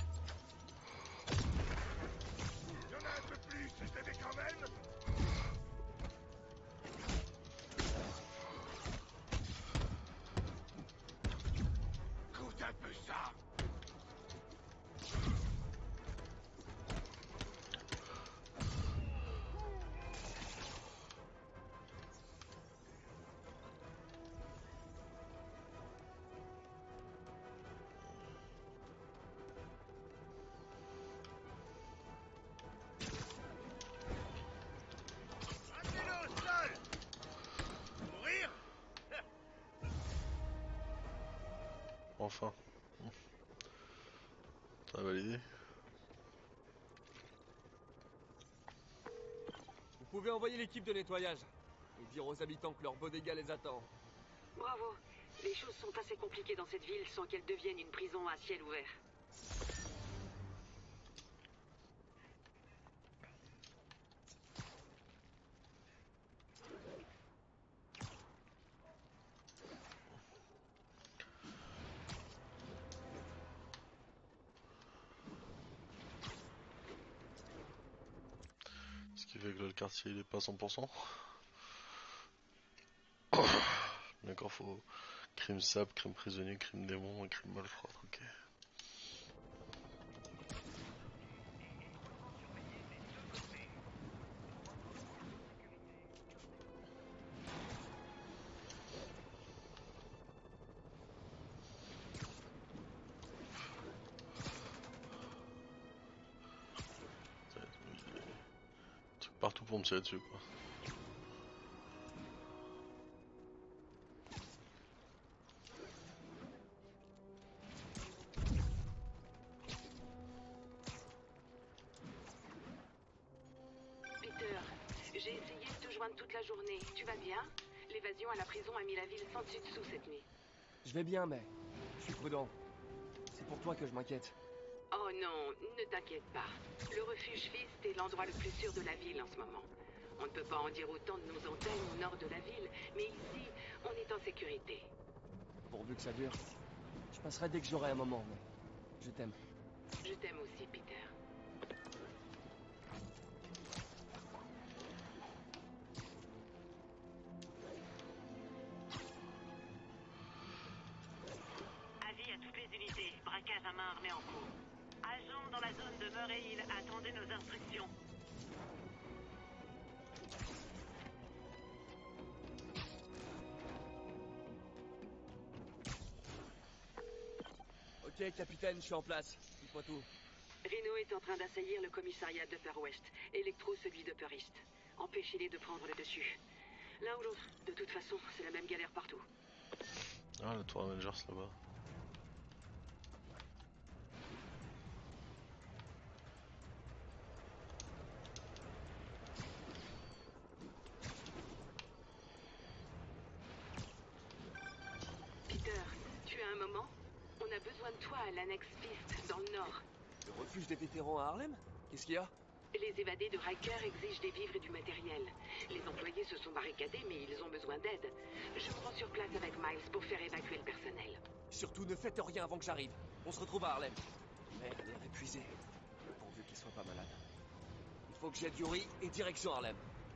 Il y en a un peu plus, je savais quand même! Goûte un peu ça! Ramenez-le au sol! Mourir? Enfin. T'as validé? Vous pouvez envoyer l'équipe de nettoyage. Et dire aux habitants que leur bodega les attend. Bravo. Les choses sont assez compliquées dans cette ville sans qu'elle devienne une prison à ciel ouvert. qui fait que le quartier il est pas 100%. D'accord, faut crime sable, crime prisonnier, crime démon et crime malfrat, ok. Partout pour me tirer dessus quoi. Peter, j'ai essayé de te joindre toute la journée. Tu vas bien? L'évasion à la prison a mis la ville sans dessus dessous cette nuit. Je vais bien, mais je suis prudent. C'est pour toi que je m'inquiète. Oh non, ne t'inquiète pas. Le refuge Fist est l'endroit le plus sûr de la ville en ce moment. On ne peut pas en dire autant de nos antennes au nord de la ville, mais ici, on est en sécurité. Pourvu que ça dure. Je passerai dès que j'aurai un moment, mais je t'aime. Je t'aime aussi, Peter. Avis à toutes les unités, braquage à main armée en cours. Agents dans la zone de Murray Hill, attendez nos instructions. Ok, capitaine, je suis en place. Dites-moi tout. Reno est en train d'assaillir le commissariat d'Upper West, Electro celui d'Upper East. Empêchez-les de prendre le dessus. L'un ou l'autre, de toute façon, c'est la même galère partout. Ah, la tour Avengers là-bas. Peter, tu as un moment? On a besoin de toi à l'annexe Fist, dans le nord. Le refuge des vétérans à Harlem? Qu'est-ce qu'il y a? Les évadés de Riker exigent des vivres et du matériel. Les employés se sont barricadés, mais ils ont besoin d'aide. Je me rends sur place avec Miles pour faire évacuer le personnel. Surtout ne faites rien avant que j'arrive. On se retrouve à Harlem. Merde, l'air épuisé. Pourvu qu'il soit pas malade. Il faut que j'aide Yuri et direction Harlem.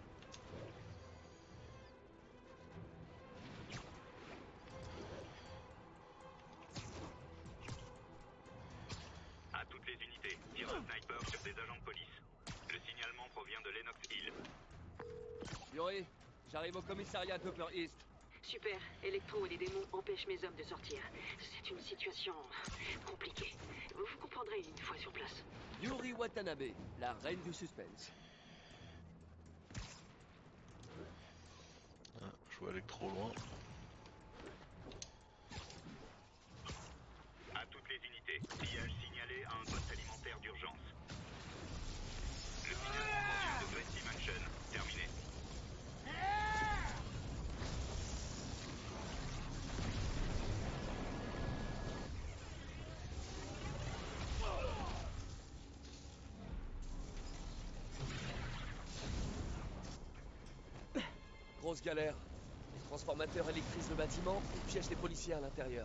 À toutes les unités, tir de sniper sur des agents de police. Le signalement provient de Lenox Hill. Yuri, j'arrive au commissariat d'Upper East. Super, Electro et les démons empêchent mes hommes de sortir. C'est une situation compliquée. Vous comprendrez une fois sur place. Yuri Watanabe, la reine du suspense. Ah, je vois Electro loin. À toutes les unités, pillage signalé à un poste alimentaire d'urgence. Le signalement de Gracie Mansion, terminé. Grosse galère. Les transformateurs électrisent le bâtiment et piègent les policiers à l'intérieur.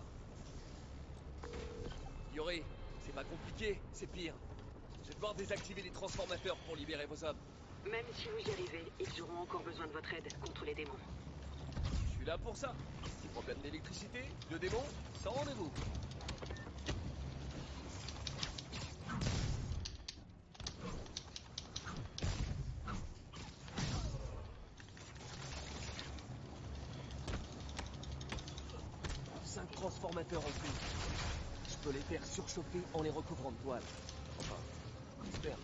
Yuri, c'est pas compliqué, c'est pire. Je vais devoir désactiver les transformateurs pour libérer vos hommes. Même si vous y arrivez, ils auront encore besoin de votre aide contre les démons. Je suis là pour ça. Petit problème d'électricité, de démons, sans rendez-vous. Transformateurs en plus. Je peux les faire surchauffer en les recouvrant de toile. Enfin, j'espère.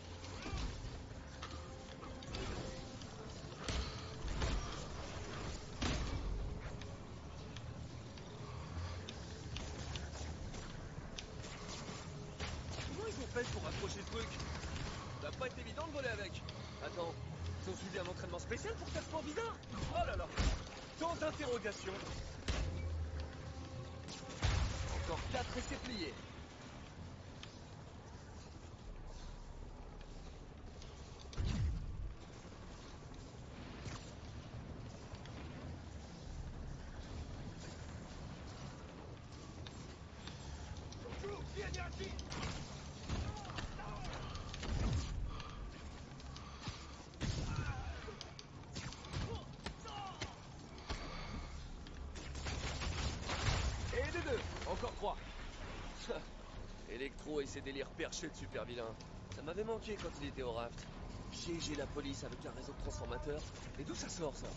Comment ils ont fait pour accrocher ce truc? Ça va pas être évident de voler avec. Attends, ils ont suivi un entraînement spécial pour faire ce point bizarre? Oh là là. Sans interrogation. Encore 4 et c'est plié. ses délires perchés de super vilain. Ça m'avait manqué quand il était au raft. Piéger la police avec un réseau de transformateurs. Et d'où ça sort, ça?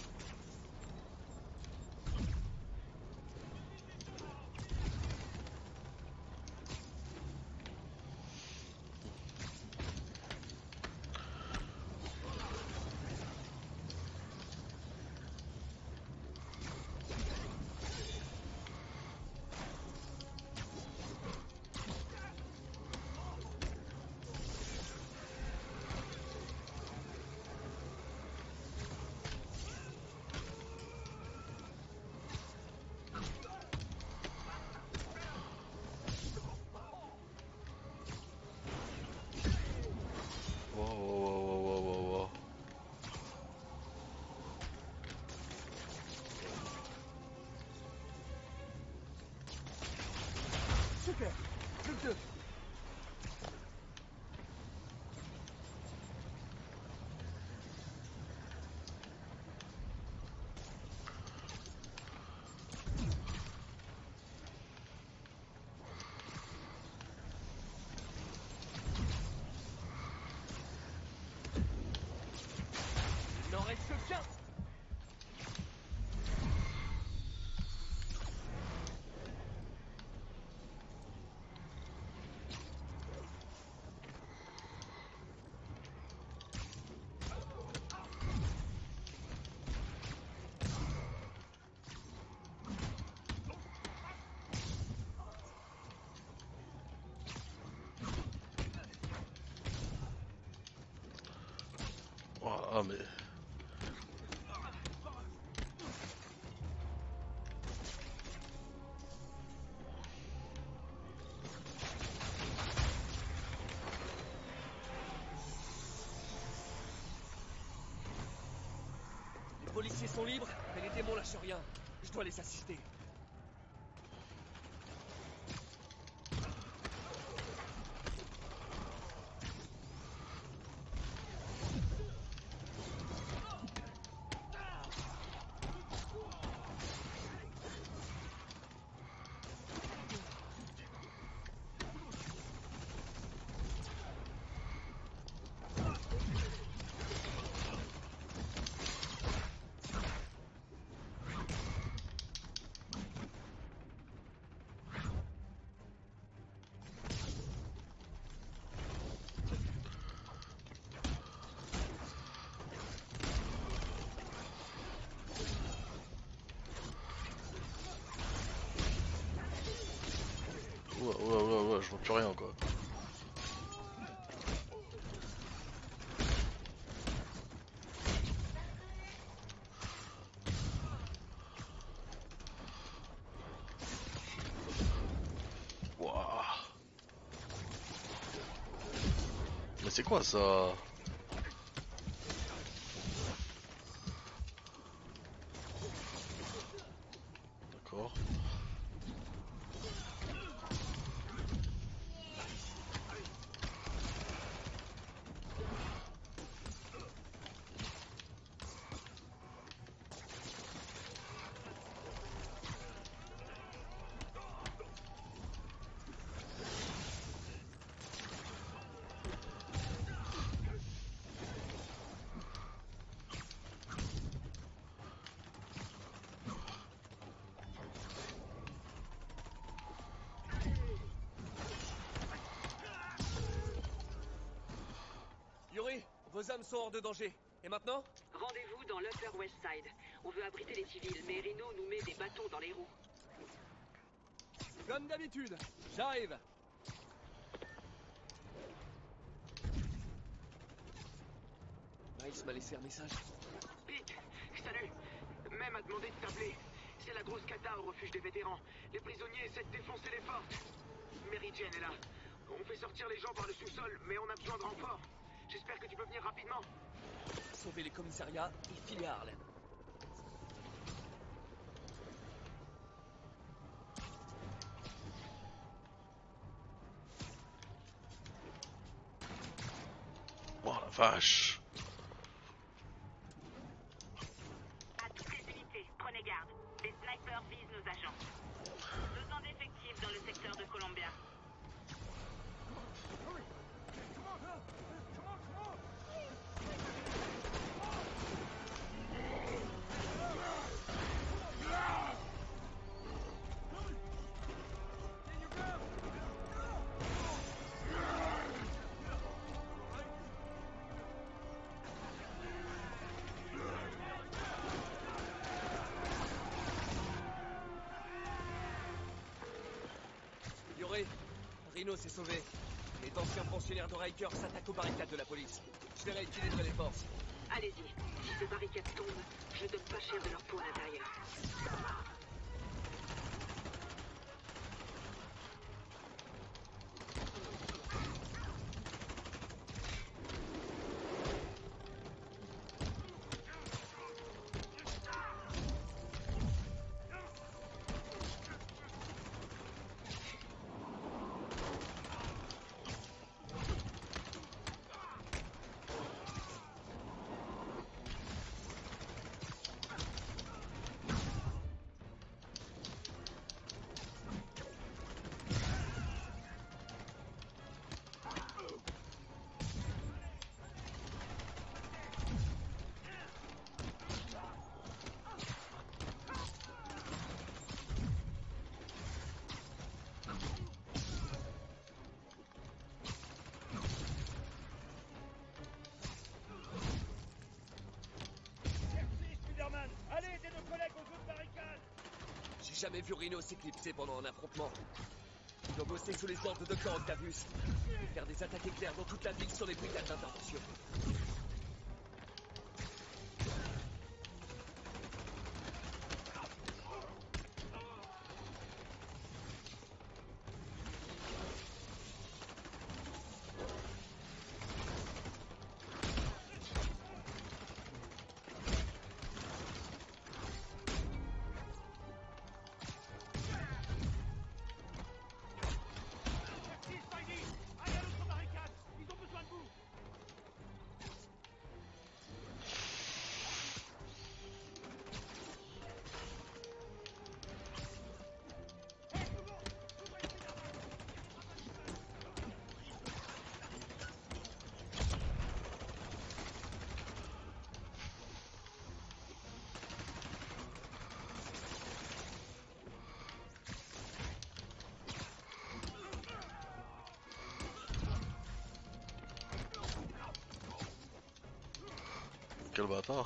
Super. Plus que deux. Il n'en reste qu'un. Ah mais... Les policiers sont libres, mais les démons lâchent rien. Je dois les assister. Ouais, je vois plus rien quoi. Wouah. Mais c'est quoi ça? D'accord. Yuri, vos âmes sont hors de danger. Et maintenant? Rendez-vous dans l'Upper West Side. On veut abriter les civils, mais Reno nous met des bâtons dans les roues. Comme d'habitude, j'arrive. Miles m'a laissé un message. Pete, salut. Même a demandé de t'appeler. C'est la grosse cata au refuge des vétérans. Les prisonniers essaient de défoncer les fortes. Mary Jane est là. On fait sortir les gens par le sous-sol, mais on a besoin de renforts. J'espère que tu peux venir rapidement. Sauver les commissariats et filer à Harlem. Oh la vache. À toutes les unités, prenez garde. Les snipers visent nos agents. Besoin d'effectifs dans le secteur de Columbia. Rhino s'est sauvé. Les anciens pensionnaires de Riker s'attaquent aux barricades de la police. Je vais rééquilibrer les forces. Allez-y. Si ces barricades tombent, je donne pas cher de leur peau à l'intérieur. J'ai jamais vu Rhino s'éclipser pendant un affrontement. Il doit bosser sous les ordres de Dr. Octavius. Faire des attaques éclairs dans toute la ville sur les brigades d'intervention. Quel bâtard.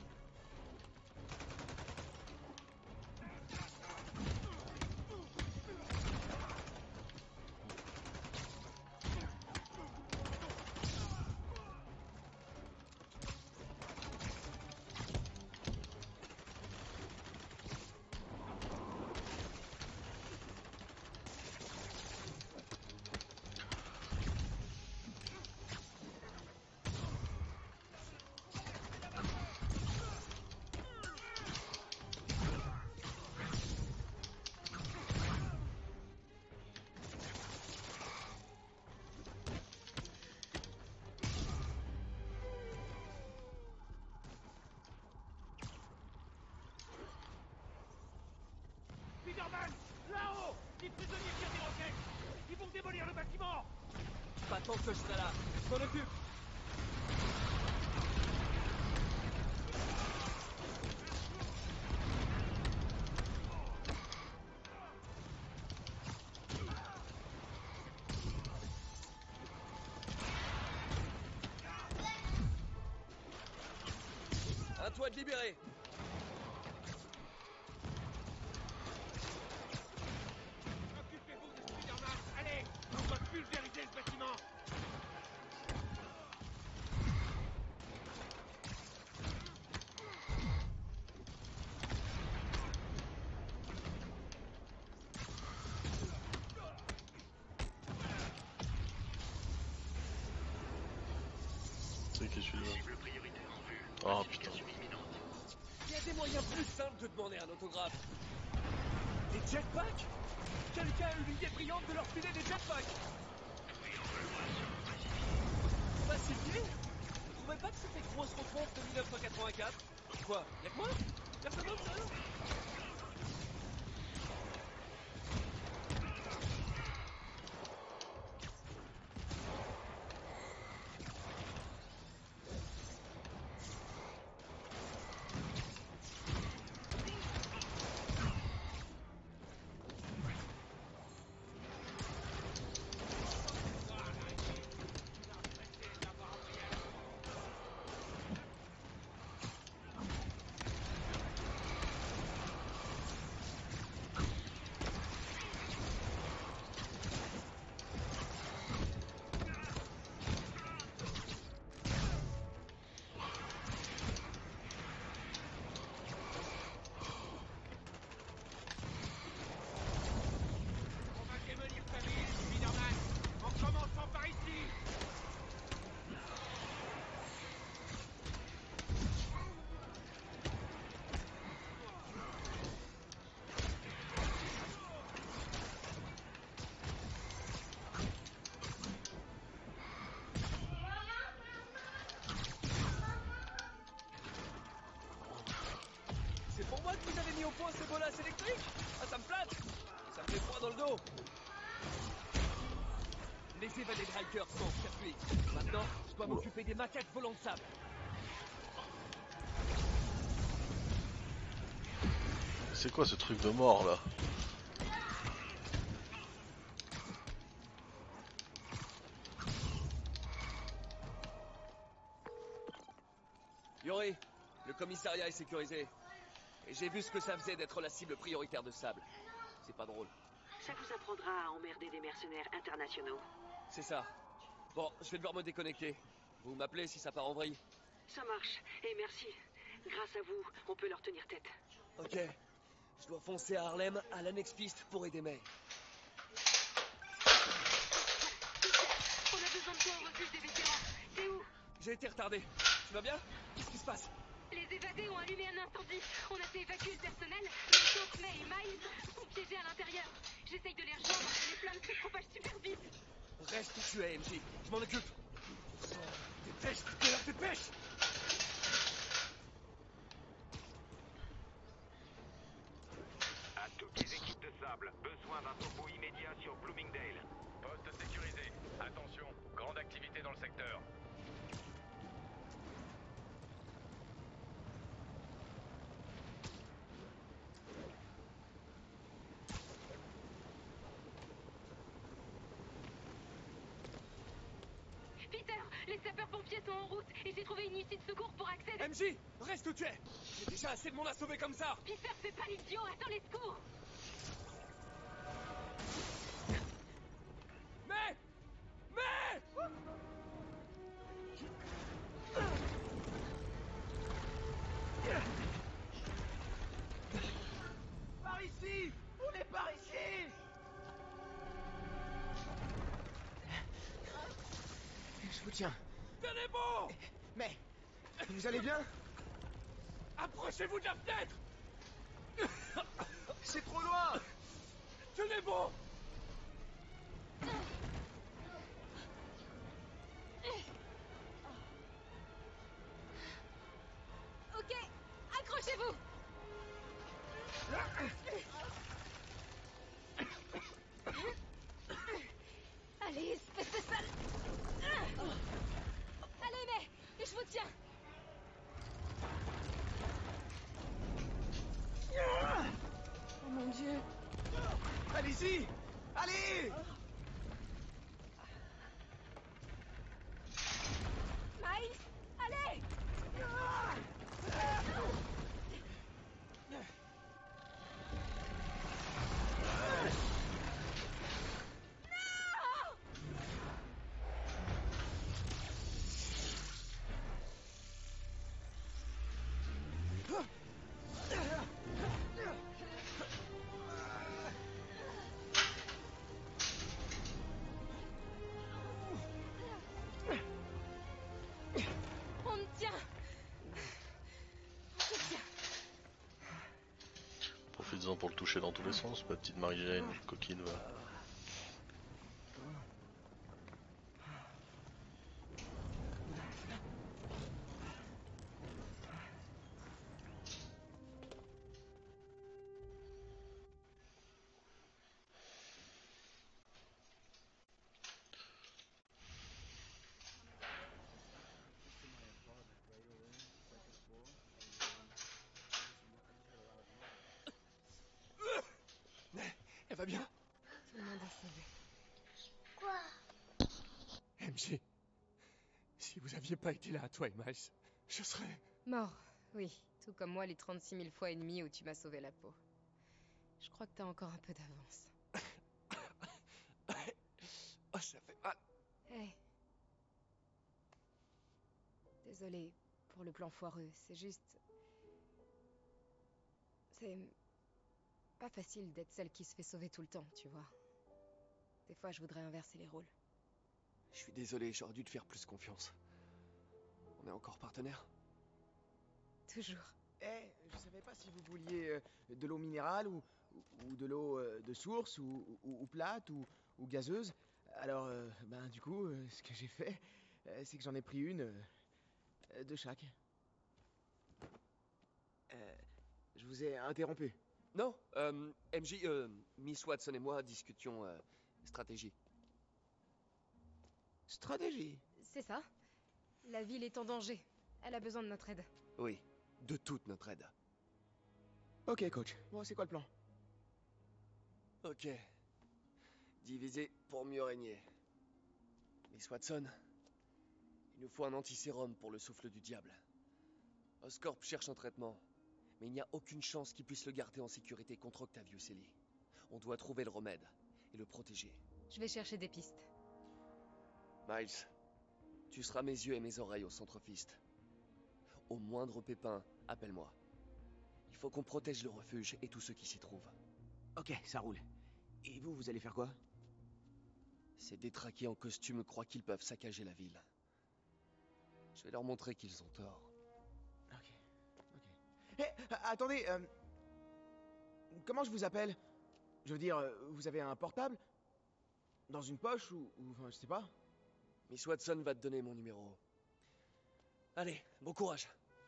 Spider-Man, là-haut! Les prisonniers tirent des roquettes! Ils vont démolir le bâtiment! Pas tant que je serai là. Je m'en occupe. À toi de libérer. Occupez-vous de Spider-Man! Allez! On doit pulvériser le bâtiment! C'est qui celui-là? Ah putain. Il y a des moyens plus simples de demander un autographe. Des jetpacks? Quelqu'un a eu l'idée brillante de leur filer des jetpacks. Pacifié? Vous trouvez pas que c'était grosse rencontre de 1984? Quoi? Y'a que moi? Personne d'autre, sérieux? Vous avez mis au point ce bolas électrique? Ah, ça me flatte! Ça me fait froid dans le dos. Les évadés de Riker sont en circuit. Maintenant, je dois m'occuper des maquettes volants de sable. C'est quoi ce truc de mort là? Yuri, le commissariat est sécurisé. Et j'ai vu ce que ça faisait d'être la cible prioritaire de Sable. C'est pas drôle. Ça vous apprendra à emmerder des mercenaires internationaux. C'est ça. Bon, je vais devoir me déconnecter. Vous m'appelez si ça part en vrille. Ça marche. Et merci. Grâce à vous, on peut leur tenir tête. Ok. Je dois foncer à Harlem, à l'annexe piste, pour aider May. On a besoin de toi au refuge des vétérans. C'est où? J'ai été retardé. Tu vas bien? Qu'est-ce qui se passe? Les évadés ont allumé un incendie. On a fait évacuer le personnel, mais sauf May et Miles sont piégés à l'intérieur. J'essaye de les rejoindre, les flammes se propagent super vite. Reste où tu es, MJ. Je m'en occupe. Dépêche, dépêche! À toutes les équipes de Sable, besoin d'un topo immédiat sur Bloomingdale. Poste sécurisé. Attention, grande activité dans le secteur. Peter, les sapeurs-pompiers sont en route et j'ai trouvé une issue de secours pour accéder. MJ, reste où tu es. J'ai déjà assez de monde à sauver comme ça. Peter, fais pas l'idiot, attends les secours. Mais Par ici! On est par ici! Je vous tiens. Tenez bon! Mais, vous allez bien? Approchez-vous de la fenêtre! C'est trop loin! Tenez bon! Ok, accrochez-vous. Allez, espèce de sale. Allez, mais je vous tiens. Oh mon Dieu. Allez-y! Allez! Miles, allez. On me tient. On te tient. Profites-en pour le toucher dans tous les sens, ma petite Marie-Jane, coquine va. Elle va bien? Tout le monde est sauvé. Quoi? MJ, si vous aviez pas été là, toi et Miles, je serais... Mort, oui. Tout comme moi les 36 000 fois et demi où tu m'as sauvé la peau. Je crois que t'as encore un peu d'avance. Oh, ça fait mal. Hé. Désolée pour le plan foireux, c'est juste... C'est... pas facile d'être celle qui se fait sauver tout le temps, tu vois. Des fois, je voudrais inverser les rôles. Je suis désolé, j'aurais dû te faire plus confiance. On est encore partenaires? Toujours. Eh, je savais pas si vous vouliez de l'eau minérale ou de l'eau de source ou plate ou gazeuse. Alors, ben du coup, ce que j'ai fait, c'est que j'en ai pris une de chaque. Je vous ai interrompu. Non, MJ, Miss Watson et moi discutions stratégie. Stratégie? C'est ça. La ville est en danger. Elle a besoin de notre aide. Oui, de toute notre aide. Ok, coach. Bon, c'est quoi le plan? Ok. Diviser pour mieux régner. Miss Watson, il nous faut un antisérum pour le souffle du diable. Oscorp cherche un traitement, mais il n'y a aucune chance qu'il puisse le garder en sécurité contre Octavius Ellie. On doit trouver le remède et le protéger. Je vais chercher des pistes. Miles, tu seras mes yeux et mes oreilles au centre Fist. Au moindre pépin, appelle-moi. Il faut qu'on protège le refuge et tous ceux qui s'y trouvent. Ok, ça roule. Et vous, vous allez faire quoi? Ces détraqués en costume croient qu'ils peuvent saccager la ville. Je vais leur montrer qu'ils ont tort. Ok, ok. Hé, attendez, comment je vous appelle? Je veux dire, vous avez un portable? Dans une poche ou enfin, je sais pas. Miss Watson va te donner mon numéro. Allez, bon courage.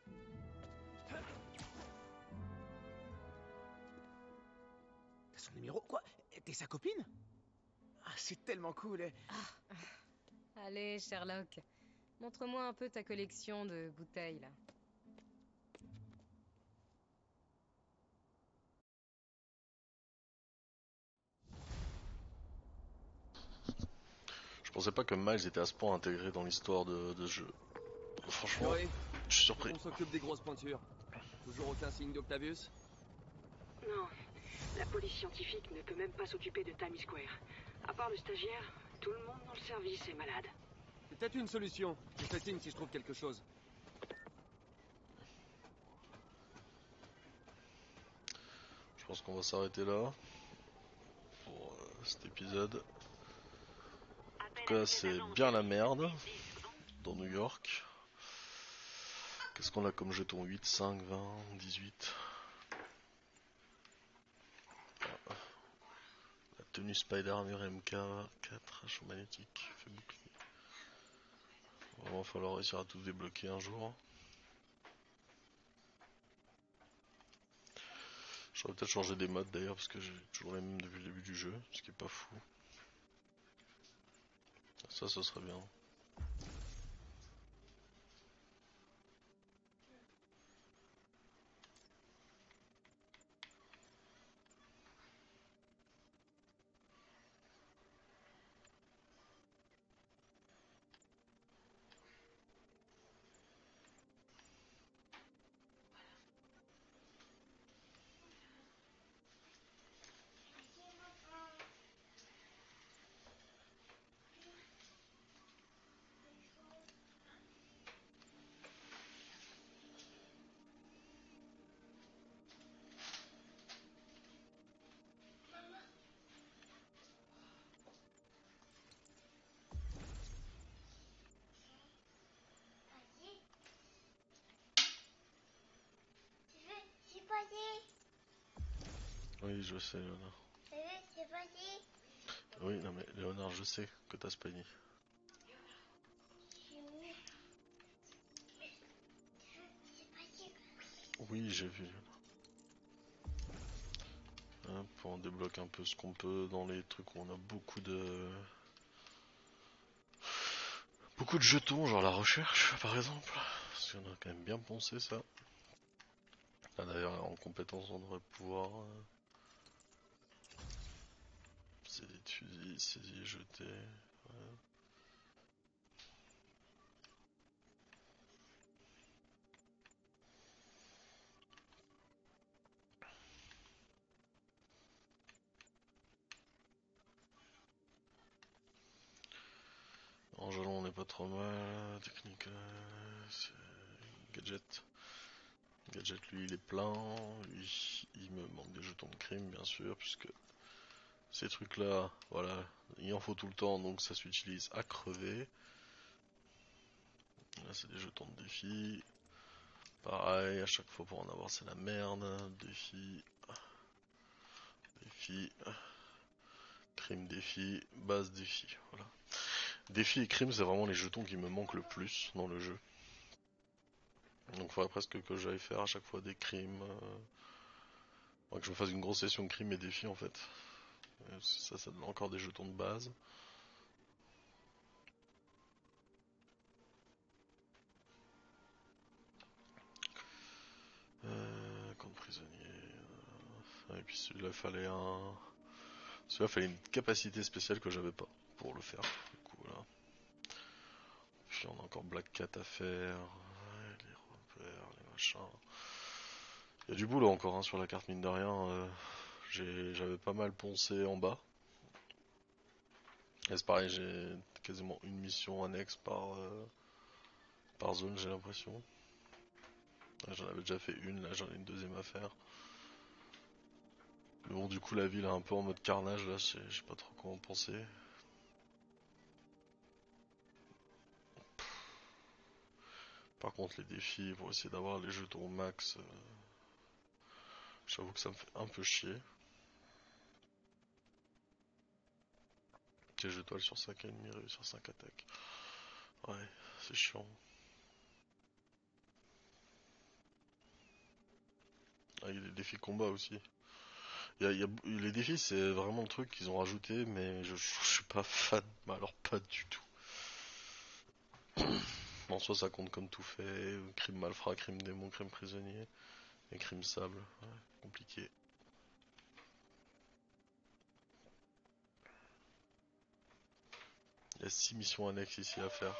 T'as son numéro? Quoi? T'es sa copine? Ah, c'est tellement cool. Allez, Sherlock. Montre-moi un peu ta collection de bouteilles, là. Je pensais pas que Miles était à ce point intégré dans l'histoire de ce jeu. Franchement, je suis surpris. On s'occupe des grosses pointures. Toujours aucun signe d'Octavius? Non, la police scientifique ne peut même pas s'occuper de Times Square. À part le stagiaire, tout le monde dans le service est malade. C'est peut-être une solution. Je fais signe si je trouve quelque chose. Je pense qu'on va s'arrêter là pour cet épisode. En tout cas, c'est bien la merde dans New York. Qu'est-ce qu'on a comme jeton? 8, 5, 20, 18. La tenue Spider-Armor MK4, champ magnétique, fait bouclier. Il va vraiment falloir réussir à tout débloquer un jour. J'aurais peut-être changé des modes d'ailleurs parce que j'ai toujours les mêmes depuis le début du jeu, ce qui est pas fou. Ça, ce serait bien. Oui, je sais, Léonard. Oui, non mais Léonard, je sais que t'as Spiny. Oui, j'ai vu, Léonard. Hop, on débloque un peu ce qu'on peut dans les trucs où on a beaucoup de jetons, genre la recherche par exemple. Parce qu'on a quand même bien poncé ça. Là d'ailleurs, en compétence, on devrait pouvoir c'est des fusils, saisir, jeter. Ouais. En jalon, on n'est pas trop mal. Technique, gadget. Gadget, lui, il est plein. Lui, il me manque des jetons de crime, bien sûr, puisque ces trucs-là, voilà, il en faut tout le temps, donc ça s'utilise à crever. Là, c'est des jetons de défi. Pareil, à chaque fois pour en avoir, c'est la merde. Défi. Défi. Crime défi. Base défi. Voilà. Défi et crime, c'est vraiment les jetons qui me manquent le plus dans le jeu. Donc il faudrait presque que j'aille faire à chaque fois des crimes. Faudrait que je me fasse une grosse session de crime et défis en fait. Ça donne encore des jetons de base. Compte prisonnier. Et puis celui-là, celui-là, fallait une capacité spéciale que j'avais pas pour le faire. Du coup, voilà. Puis on a encore Black Cat à faire. Ouais, les repères, les machins. Il y a du boulot encore hein, sur la carte, mine de rien. J'avais pas mal poncé en bas. Et c'est pareil, j'ai quasiment une mission annexe par zone, j'ai l'impression. J'en avais déjà fait une, là j'en ai une deuxième à faire. Mais bon, du coup, la ville est un peu en mode carnage, là, je sais pas trop comment penser. Par contre, les défis pour essayer d'avoir les jetons au max, j'avoue que ça me fait un peu chier. Piège étoile sur 5 ennemis, réussir 5 attaques. Ouais, c'est chiant. Ah, il y a des défis combat aussi. Les défis, c'est vraiment le truc qu'ils ont rajouté, mais je suis pas fan, mais alors pas du tout. En soi, ça compte comme tout fait, crime malfrat, crime démon, crime prisonnier, et crime sable, ouais, compliqué. Il y a 6 missions annexes ici à faire.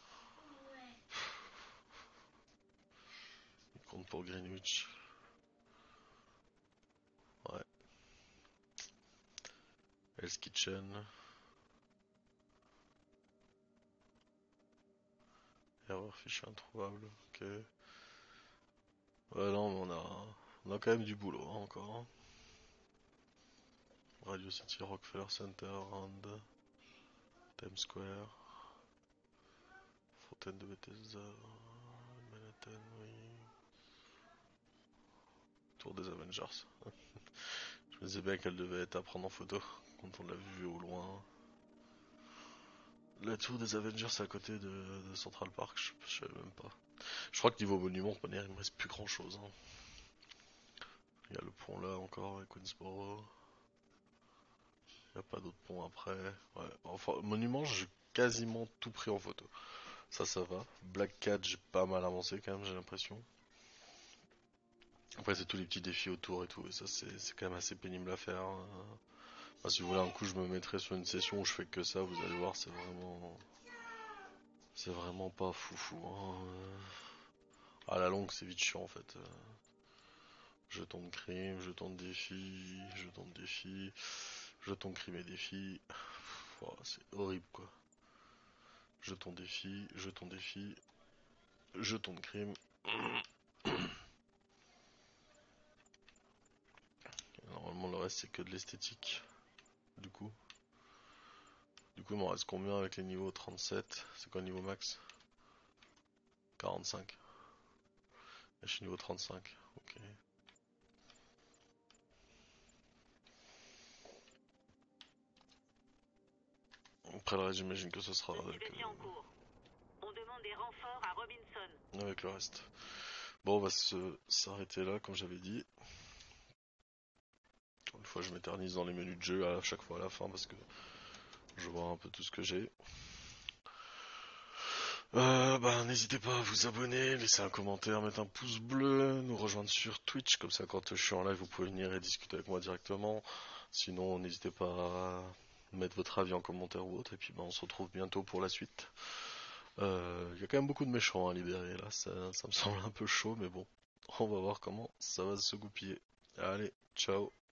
Il compte pour Greenwich. Ouais. Hell's Kitchen. Erreur fichier introuvable, ok. Ouais, non, mais on a quand même du boulot, hein, encore. Hein. Radio City, Rockefeller Center, Rand, Times Square, Fontaine de Bethesda, Manhattan, oui. Tour des Avengers. Je me disais bien qu'elle devait être à prendre en photo quand on l'a vue au loin. La tour des Avengers c'est à côté de Central Park, je savais même pas. Je crois que niveau monument, il me reste plus grand chose. Hein. Il y a le pont là encore, à Queensboro. Il n'y a pas d'autres ponts après. Ouais. Enfin, monument, j'ai quasiment tout pris en photo. Ça va. Black Cat, j'ai pas mal avancé quand même, j'ai l'impression. Après, c'est tous les petits défis autour et tout. Et ça, c'est quand même assez pénible à faire. Hein. Enfin, si vous voulez, un coup, je me mettrai sur une session où je fais que ça. Vous allez voir, c'est vraiment pas foufou. Hein. À la longue, c'est vite chiant en fait. Jeton de crime, jeton de défi, jeton de défi, jeton de crime et défi. Oh, c'est horrible quoi. Jeton défi, jeton défi, jeton de crime. Normalement le reste c'est que de l'esthétique. Du coup il m'en reste combien avec les niveaux 37? C'est quoi le niveau max? 45. Je suis niveau 35, ok. Après le reste j'imagine que ce sera avec, On demande des renforts à Robinson. avec le reste. Bon on va s'arrêter là comme j'avais dit. Une fois je m'éternise dans les menus de jeu à chaque fois à la fin parce que je vois un peu tout ce que j'ai. N'hésitez pas à vous abonner, laisser un commentaire, mettre un pouce bleu, nous rejoindre sur Twitch, comme ça quand je suis en live vous pouvez venir et discuter avec moi directement. Sinon n'hésitez pas à mettre votre avis en commentaire ou autre, et puis on se retrouve bientôt pour la suite. Il y a quand même beaucoup de méchants à libérer là, ça me semble un peu chaud, mais bon, on va voir comment ça va se goupiller. Allez, ciao.